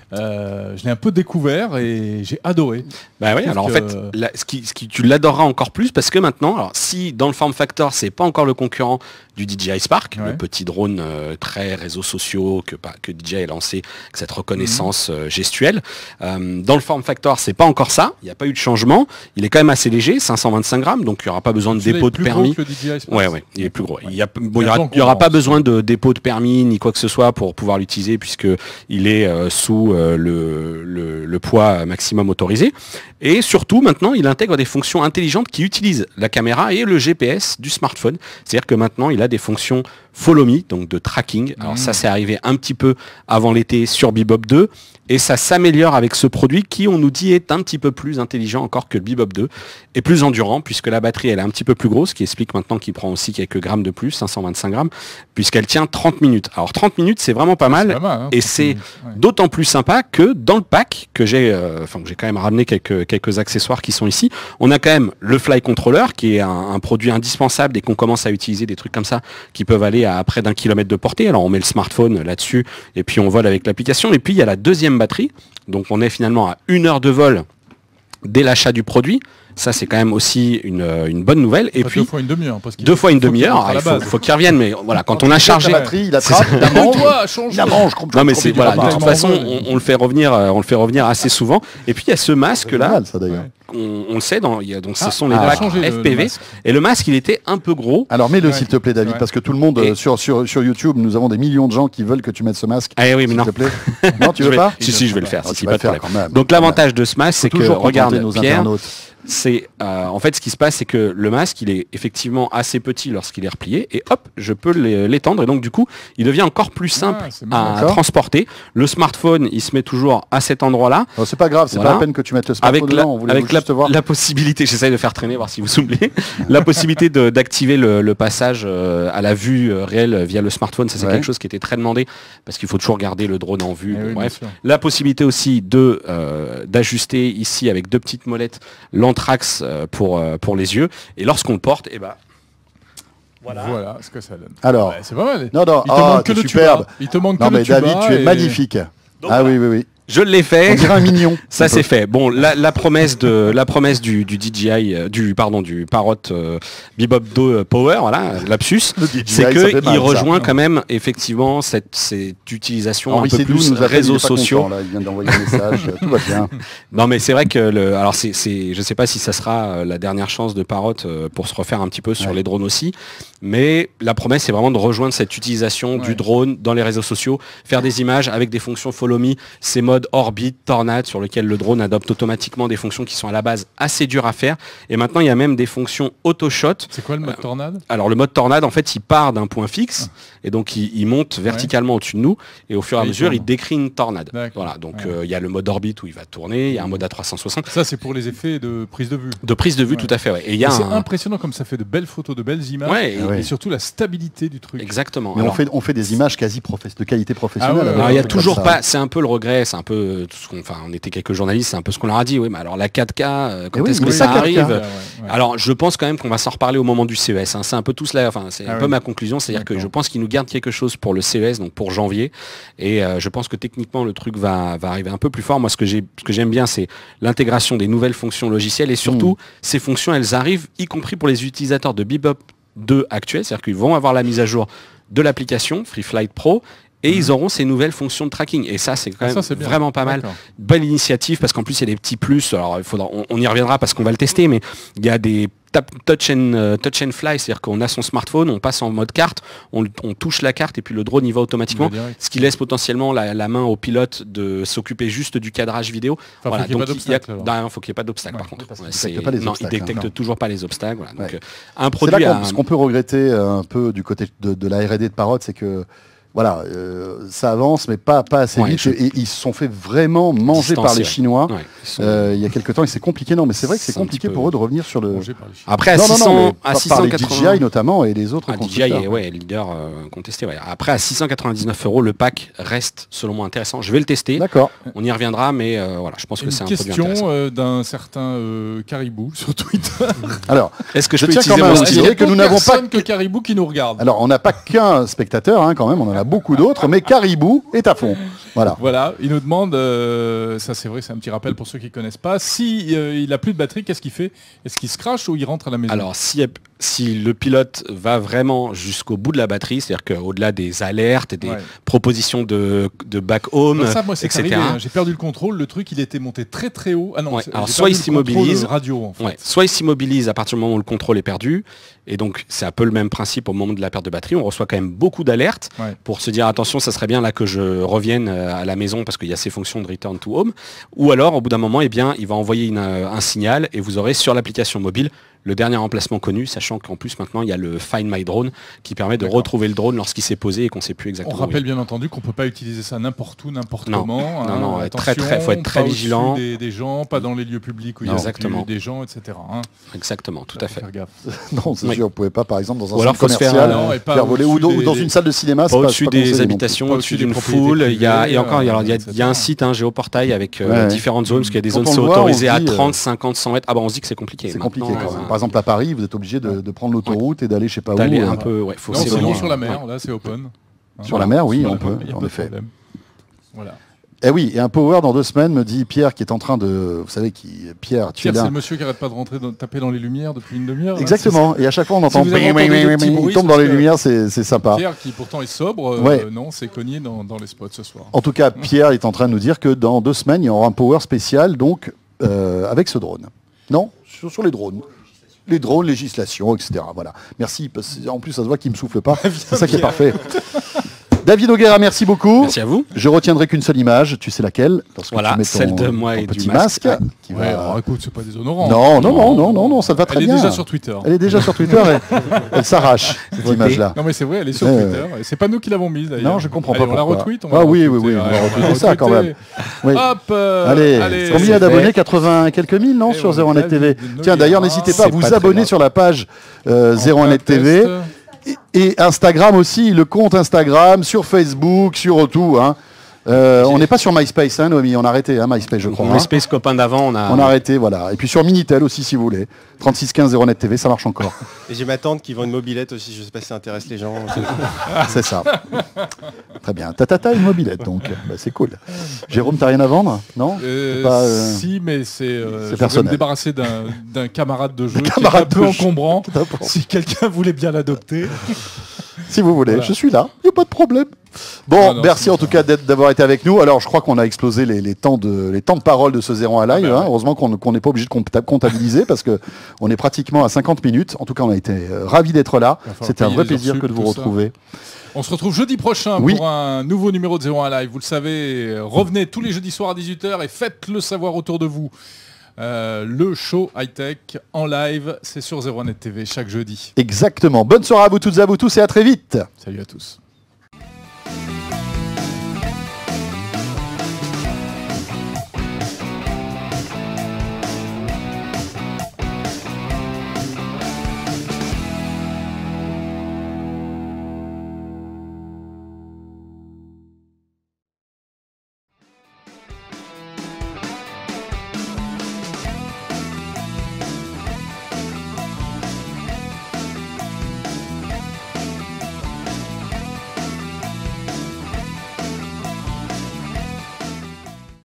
Euh, je l'ai un peu découvert et j'ai adoré. Bah oui, Je alors en trouve fait, que- là, ce qui, ce qui, tu l'adoreras encore plus parce que maintenant, alors si dans le form factor, c'est pas encore le concurrent du D J I Spark, Ouais. le petit drone euh, très réseaux sociaux que, pas- que D J I a lancé, avec cette reconnaissance Mhm. euh, gestuelle. Euh, dans le form factor, c'est pas encore ça, il n'y a pas eu de changement. Il est quand même assez léger, cinq cent vingt-cinq grammes, donc il n'y aura pas besoin de Celui-là dépôt est de plus permis. gros que le D J I Spark. Ouais, ouais, il est plus gros. Il y a, bon, il y Il y a aura, pas il y aura pas concurrence. besoin de dépôt de permis ni quoi que ce soit pour pouvoir l'utiliser puisque il est euh, sous euh, le, le, le poids maximum autorisé. Et surtout, maintenant, il intègre des fonctions intelligentes qui utilisent la caméra et le G P S du smartphone. C'est-à-dire que maintenant, il a des fonctions Follow Me, donc de tracking. Alors Mmh. ça, c'est arrivé un petit peu avant l'été sur Bebop deux. Et ça s'améliore avec ce produit qui, on nous dit, est un petit peu plus intelligent encore que le Bebop deux et plus endurant puisque la batterie, elle est un petit peu plus grosse, ce qui explique maintenant qu'il prend aussi quelques grammes de plus, cinq cent vingt-cinq grammes, puisqu'elle tient trente minutes. Alors trente minutes, c'est vraiment pas mal. C'est pas mal, hein, Et trente c'est minutes, ouais. D'autant plus sympa que dans le pack que j'ai, euh, enfin que j'ai quand même ramené quelques quelques accessoires qui sont ici. On a quand même le Fly Controller qui est un, un produit indispensable dès qu'on commence à utiliser des trucs comme ça qui peuvent aller à près d'un kilomètre de portée. Alors on met le smartphone là-dessus et puis on vole avec l'application. Et puis il y a la deuxième batterie. Donc on est finalement à une heure de vol dès l'achat du produit. Ça c'est quand même aussi une, euh, une bonne nouvelle. Et Enfin, puis deux fois une demi-heure. parce qu'il deux faut- fois une faut qu'il demi-heure. rentre à Ah, la il faut, base. faut qu'il revienne. Mais voilà, quand on a La chargé. batterie, il attrape, il la mange. Toi, change. Il la mange. comme- Non mais comme c'est du voilà, repas. de toute Ouais, façon ouais. on, on le fait revenir, euh, on le fait revenir assez souvent. Et puis il y a ce masque C'est là, mal, ça d'ailleurs. Ouais. on, on le sait, dans, il y a, donc ce Ah, sont les il a packs changé le- F P V. le masque. Et le masque il était un peu gros. Alors mets-le Ouais. s'il te plaît David, Ouais. parce que tout le monde Et- euh, sur, sur, sur YouTube, nous avons des millions de gens qui veulent que tu mettes ce masque. Ah oui mais S'il non. te plaît. Non, tu Je veux vais- pas Si si je vais le faire. Oh, si, tu si, vas pas le de faire problème. quand même. Donc l'avantage de ce masque Faut c'est que toujours regarde contenter nos Pierre, internautes. c'est euh, en fait ce qui se passe c'est que le masque il est effectivement assez petit lorsqu'il est replié et hop je peux l'é- l'étendre et donc du coup il devient encore plus simple Ah, c'est marrant. à D'accord. transporter. Le smartphone il se met toujours à cet endroit là. Oh, c'est pas grave, c'est Voilà. pas la peine que tu mettes le smartphone Avec, la, dedans, on voulait avec la, juste te voir. la possibilité, j'essaye de faire traîner, voir si vous soufflez, la possibilité de- d'activer le, le passage euh, à la vue euh, réelle via le smartphone, ça c'est Ouais. quelque chose qui était très demandé parce qu'il faut toujours garder le drone en vue. Eh bon, oui, bien bref, sûr. la possibilité aussi de euh, d'ajuster ici avec deux petites molettes l'anthrax euh, pour euh, pour les yeux et lorsqu'on le porte, et ben Voilà. ce que ça donne. Alors, Ouais, c'est pas mal. non, non, Il te ah, manque que t'es le superbe. tuba. Il te manque Non que mais le tuba. David, tu es et- magnifique. Donc Ah voilà. oui, oui, oui. je l'ai On fait. dirait un mignon. Ça Un c'est peu. fait. Bon, la, la promesse de la promesse du, du D J I, euh, du pardon, du Parrot euh, Bebop deux Power, voilà, lapsus, Le D J I, c'est ça que fait mal, il ça. rejoint quand même effectivement cette, cette utilisation Henri un peu Sédou plus nous appelle, il réseaux est pas sociaux. content, là, il vient d'envoyer un message, tout va bien. Non mais c'est vrai que le, alors c'est, c'est, je sais pas si ça sera euh, la dernière chance de Parrot euh, pour se refaire un petit peu sur Ouais. les drones aussi, mais la promesse c'est vraiment de rejoindre cette utilisation Ouais. du drone dans les réseaux sociaux, faire des images avec des fonctions Follow Me, ces modes orbite, tornade sur lesquels le drone adopte automatiquement des fonctions qui sont à la base assez dures à faire, et maintenant il y a même des fonctions auto shot. C'est quoi le mode tornade Alors le mode tornade en fait il part d'un point fixe et donc il, il monte verticalement au-dessus de nous et au fur et à Et il mesure il tourne. décrit une tornade. D'accord. Voilà, donc Ouais. euh, il y a le mode orbite où il va tourner, il y a un mode à trois cent soixante. Ça, c'est pour les effets de prise de vue. De prise de vue Ouais. tout à fait, ouais. Et il y a Et C'est un... impressionnant comme ça fait de belles photos, de belles images. Ouais, et, Ah ouais. et surtout la stabilité du truc. exactement. Mais on Alors, fait, on fait des images quasi professe- de qualité professionnelle. Ah ouais, avec alors, un il y a truc comme toujours ça. pas, c'est un peu le regret, c'est un peu euh, tout ce qu'on, enfin, on était quelques journalistes, c'est un peu ce qu'on leur a dit. Oui, mais alors la quatre K, euh, quand Eh oui, est-ce que oui, ça la quatre K. arrive Ouais, ouais, ouais. Alors, je pense quand même qu'on va s'en reparler au moment du C E S. hein. C'est un peu tout cela, enfin, c'est Ah un ouais. peu ma conclusion, c'est-à-dire que D'accord. je pense qu'ils nous gardent quelque chose pour le C E S, donc pour janvier. Et euh, je pense que techniquement, le truc va, va arriver un peu plus fort. Moi, ce que j'ai, ce que j'aime bien, c'est l'intégration des nouvelles fonctions logicielles et surtout, ces fonctions, elles arrivent, y compris pour les utilisateurs de Bebop deux actuels, c'est-à-dire qu'ils vont avoir la mise à jour de l'application Free Flight Pro. Et ils auront ces nouvelles fonctions de tracking. Et ça, c'est quand Ah, même ça, c'est bien. vraiment pas mal. D'accord. Belle initiative parce qu'en plus il y a des petits plus. Alors il faudra, on, on y reviendra parce qu'on va le tester, mais il y a des tap, touch, and, uh, touch and fly, c'est-à-dire qu'on a son smartphone, on passe en mode carte, on, on touche la carte et puis le drone y va automatiquement, ce qui laisse potentiellement la, la main au pilote de s'occuper juste du cadrage vidéo. Enfin, voilà, faut qu'il donc il n'y faut qu'il n'y ait pas d'obstacle ouais, par contre. parce Ouais, qu'il c'est- détecte pas les non, obstacles, il détecte hein, toujours pas les obstacles. Voilà. Donc, Ouais. euh, un C'est produit là à qu'on- ce qu'on peut regretter un peu du côté de, de la R et D de Parrot, c'est que voilà, euh, ça avance, mais pas, pas assez Ouais, vite. je- Et, et ils se sont fait vraiment manger par les Distancier, Chinois. ouais, ils sont- Euh, il y a quelques temps, et c'est compliqué. Non, mais c'est vrai que c'est C'est un compliqué petit pour peu eux de revenir sur le. Mangé par les Chinois. Après à non, non, non, six cents, mais à par- par les six cent quatre-vingts D J I notamment et les autres Ah, D J I constructeurs. est ouais, leader euh, contesté. Ouais. Après, à six cent quatre-vingt-dix-neuf euros, le pack reste selon moi intéressant. Je vais le tester. D'accord. On y reviendra, mais euh, voilà, je pense que Une c'est un produit question intéressant. euh, d'un certain euh, Caribou sur Twitter. Alors, Est-ce que je, je peux tiens utiliser quand même mon à stylo dire que nous n'avons pas que Caribou qui nous regarde. alors on n'a pas qu'un spectateur, hein, quand même, on en a beaucoup d'autres, mais Caribou est à fond. Voilà. Voilà, il nous demande, euh, ça c'est vrai, c'est un petit rappel pour ceux qui ne connaissent pas, si euh, il a plus de batterie, qu'est-ce qu'il fait? Est-ce qu'il se crache ou il rentre à la maison? Alors, si, si le pilote va vraiment jusqu'au bout de la batterie, c'est-à-dire qu'au-delà des alertes et des Ouais. propositions de, de back home, Non, ça, moi, c'est et cetera. arrivé, hein. J'ai perdu le contrôle, le truc il était monté très très haut. Ah non, Ouais, c'est- alors j'ai soit perdu il le contrôle s'immobilise, radio en fait. Ouais. Soit il s'immobilise à partir du moment où le contrôle est perdu, et donc c'est un peu le même principe au moment de la perte de batterie. On reçoit quand même beaucoup d'alertes Ouais. pour se dire attention, ça serait bien là que je revienne euh, à la maison parce qu'il y a ces fonctions de return to home. Ou alors au bout d'un moment, eh bien, il va envoyer une, euh, un signal et vous aurez sur l'application mobile le dernier emplacement connu, sachant qu'en plus maintenant il y a le Find My Drone qui permet de D'accord. retrouver le drone lorsqu'il s'est posé et qu'on ne sait plus On exactement. où rappelle il est. bien entendu qu'on peut pas utiliser ça n'importe où, n'importe Non. comment. Non, hein. non, ouais, très, Attention, très- faut être très pas au-dessus vigilant. Des, des gens, pas dans les lieux publics où il y a Non, non plus exactement. des gens, et cetera. hein. Exactement, tout à Faut fait. faire gaffe. Non, c'est Oui. sûr, vous pouvez pas, par exemple, dans un Ou alors, centre faut se faire, commercial, euh, non, et pas faire voler ou, au-dessus dans- ou des- dans une salle de cinéma, c'est Pas pas, au-dessus c'est pas des conseillé non plus. habitations, Pas au-dessus au-dessus d'une des propriétés foule. Il y a, privées, et encore, il y a, il y a- euh, il y a un et cetera. site, un géoportail avec euh, Ouais, ouais. différentes zones, parce qu'il y a des Quand zones on c'est le voit, on autorisées se à dit, euh, trente, cinquante, cent mètres. Ah bah on se dit que c'est compliqué. C'est compliqué Maintenant, quand même. euh, Par exemple, à Paris, vous êtes obligé de, de prendre l'autoroute et d'aller, je sais pas où. d'aller euh, un peu, ouais, faut Non, s'éloigner. sinon sur la mer, là c'est open. Hein. Sur la mer, oui, Sur on la peut, mer, il y a en pas de effet. problème. Voilà. Eh oui, et un power dans deux semaines, me dit Pierre, qui est en train de... Vous savez, qui Pierre, tu es Pierre, c'est là. le monsieur qui arrête pas de rentrer, de taper dans les lumières depuis une demi-heure. là, Exactement, et à chaque fois on entend... vous avez bing, bing, entendu des bing, petits bing, bruits, il tombe c'est dans parce les que- lumières, c'est c'est c'est- sympa. Pierre, qui pourtant est sobre, euh, Ouais. non, c'est cogné dans, dans les spots ce soir. En tout cas, Pierre est en train de nous dire que dans deux semaines, il y aura un power spécial, donc, euh, avec ce drone. Non, sur, sur les drones. Les drones, législation, et cetera. Voilà. Merci, parce que, en plus ça se voit qu'il ne me souffle pas. C'est ça qui est parfait. David Oguera, merci beaucoup. Merci à vous. Je retiendrai qu'une seule image, tu sais laquelle, lorsque Voilà, tu mets ton, celle de moi ton et du petit masque. masque. qui Ouais, va- alors écoute, c'est pas déshonorant. Non, non, non, non, non, non, ça te va très Elle bien. est déjà sur Twitter. Elle est déjà sur Twitter, elle, elle s'arrache, cette image-là. Non mais c'est vrai, elle est sur Ouais, Twitter. Et c'est pas nous qui l'avons mise d'ailleurs. Non, je comprends Allez, pas on la pourquoi. retweet. Ah oui, oui, oui, on va retweeter ça quand même. Oui. Hop euh, Allez, combien c'est d'abonnés fait. quatre-vingts et quelques mille, non, Et sur on zéro net a T V. vu de Tiens, d'ailleurs, Noguera. n'hésitez pas à C'est vous pas très abonner grave. sur la page euh, zéro net T V. Et, et Instagram aussi, le compte Instagram, sur Facebook, sur tout. Hein. Euh, on n'est pas sur MySpace, hein, Noémie, on a arrêté, hein, MySpace, je crois. hein. MySpace copain d'avant, on a. On a arrêté, voilà. Et puis sur Minitel aussi, si vous voulez. trente-six quinze zéro net T V, ça marche encore. Et j'ai ma tante qui vend une mobilette aussi, je sais pas si ça intéresse les gens. C'est ça. Très bien. Tatata, une mobilette, donc. Bah, c'est cool. Jérôme, t'as rien à vendre? Non? Euh, C'est pas, euh, Si, mais c'est. Euh, c'est je vais personnel. me débarrasser d'un d'un camarade de jeu qui est camarade un peu de jeu. encombrant. D'accord. Si quelqu'un voulait bien l'adopter. Si vous voulez, Voilà. je suis là, il n'y a pas de problème. Bon, Ah non, merci c'est en tout cas d'être- d'avoir été avec nous. Alors, je crois qu'on a explosé les, les temps, de, les temps de parole de ce zéro à live. Ah bah hein. ouais. Heureusement qu'on qu'on n'est pas obligé de compta- comptabiliser parce qu'on est pratiquement à cinquante minutes. En tout cas, on a été euh, ravis d'être là. Il va falloir C'était un payer vrai les plaisir heures que de sup, vous tout ça. retrouver. On se retrouve jeudi prochain Oui. pour un nouveau numéro de zéro un live. Vous le savez, euh, revenez tous les jeudis soirs à dix-huit heures et faites le savoir autour de vous. Euh, le show high-tech en live, c'est sur zéro un net T V chaque jeudi. Exactement. Bonne soirée à vous toutes et à vous tous et à très vite. Salut à tous.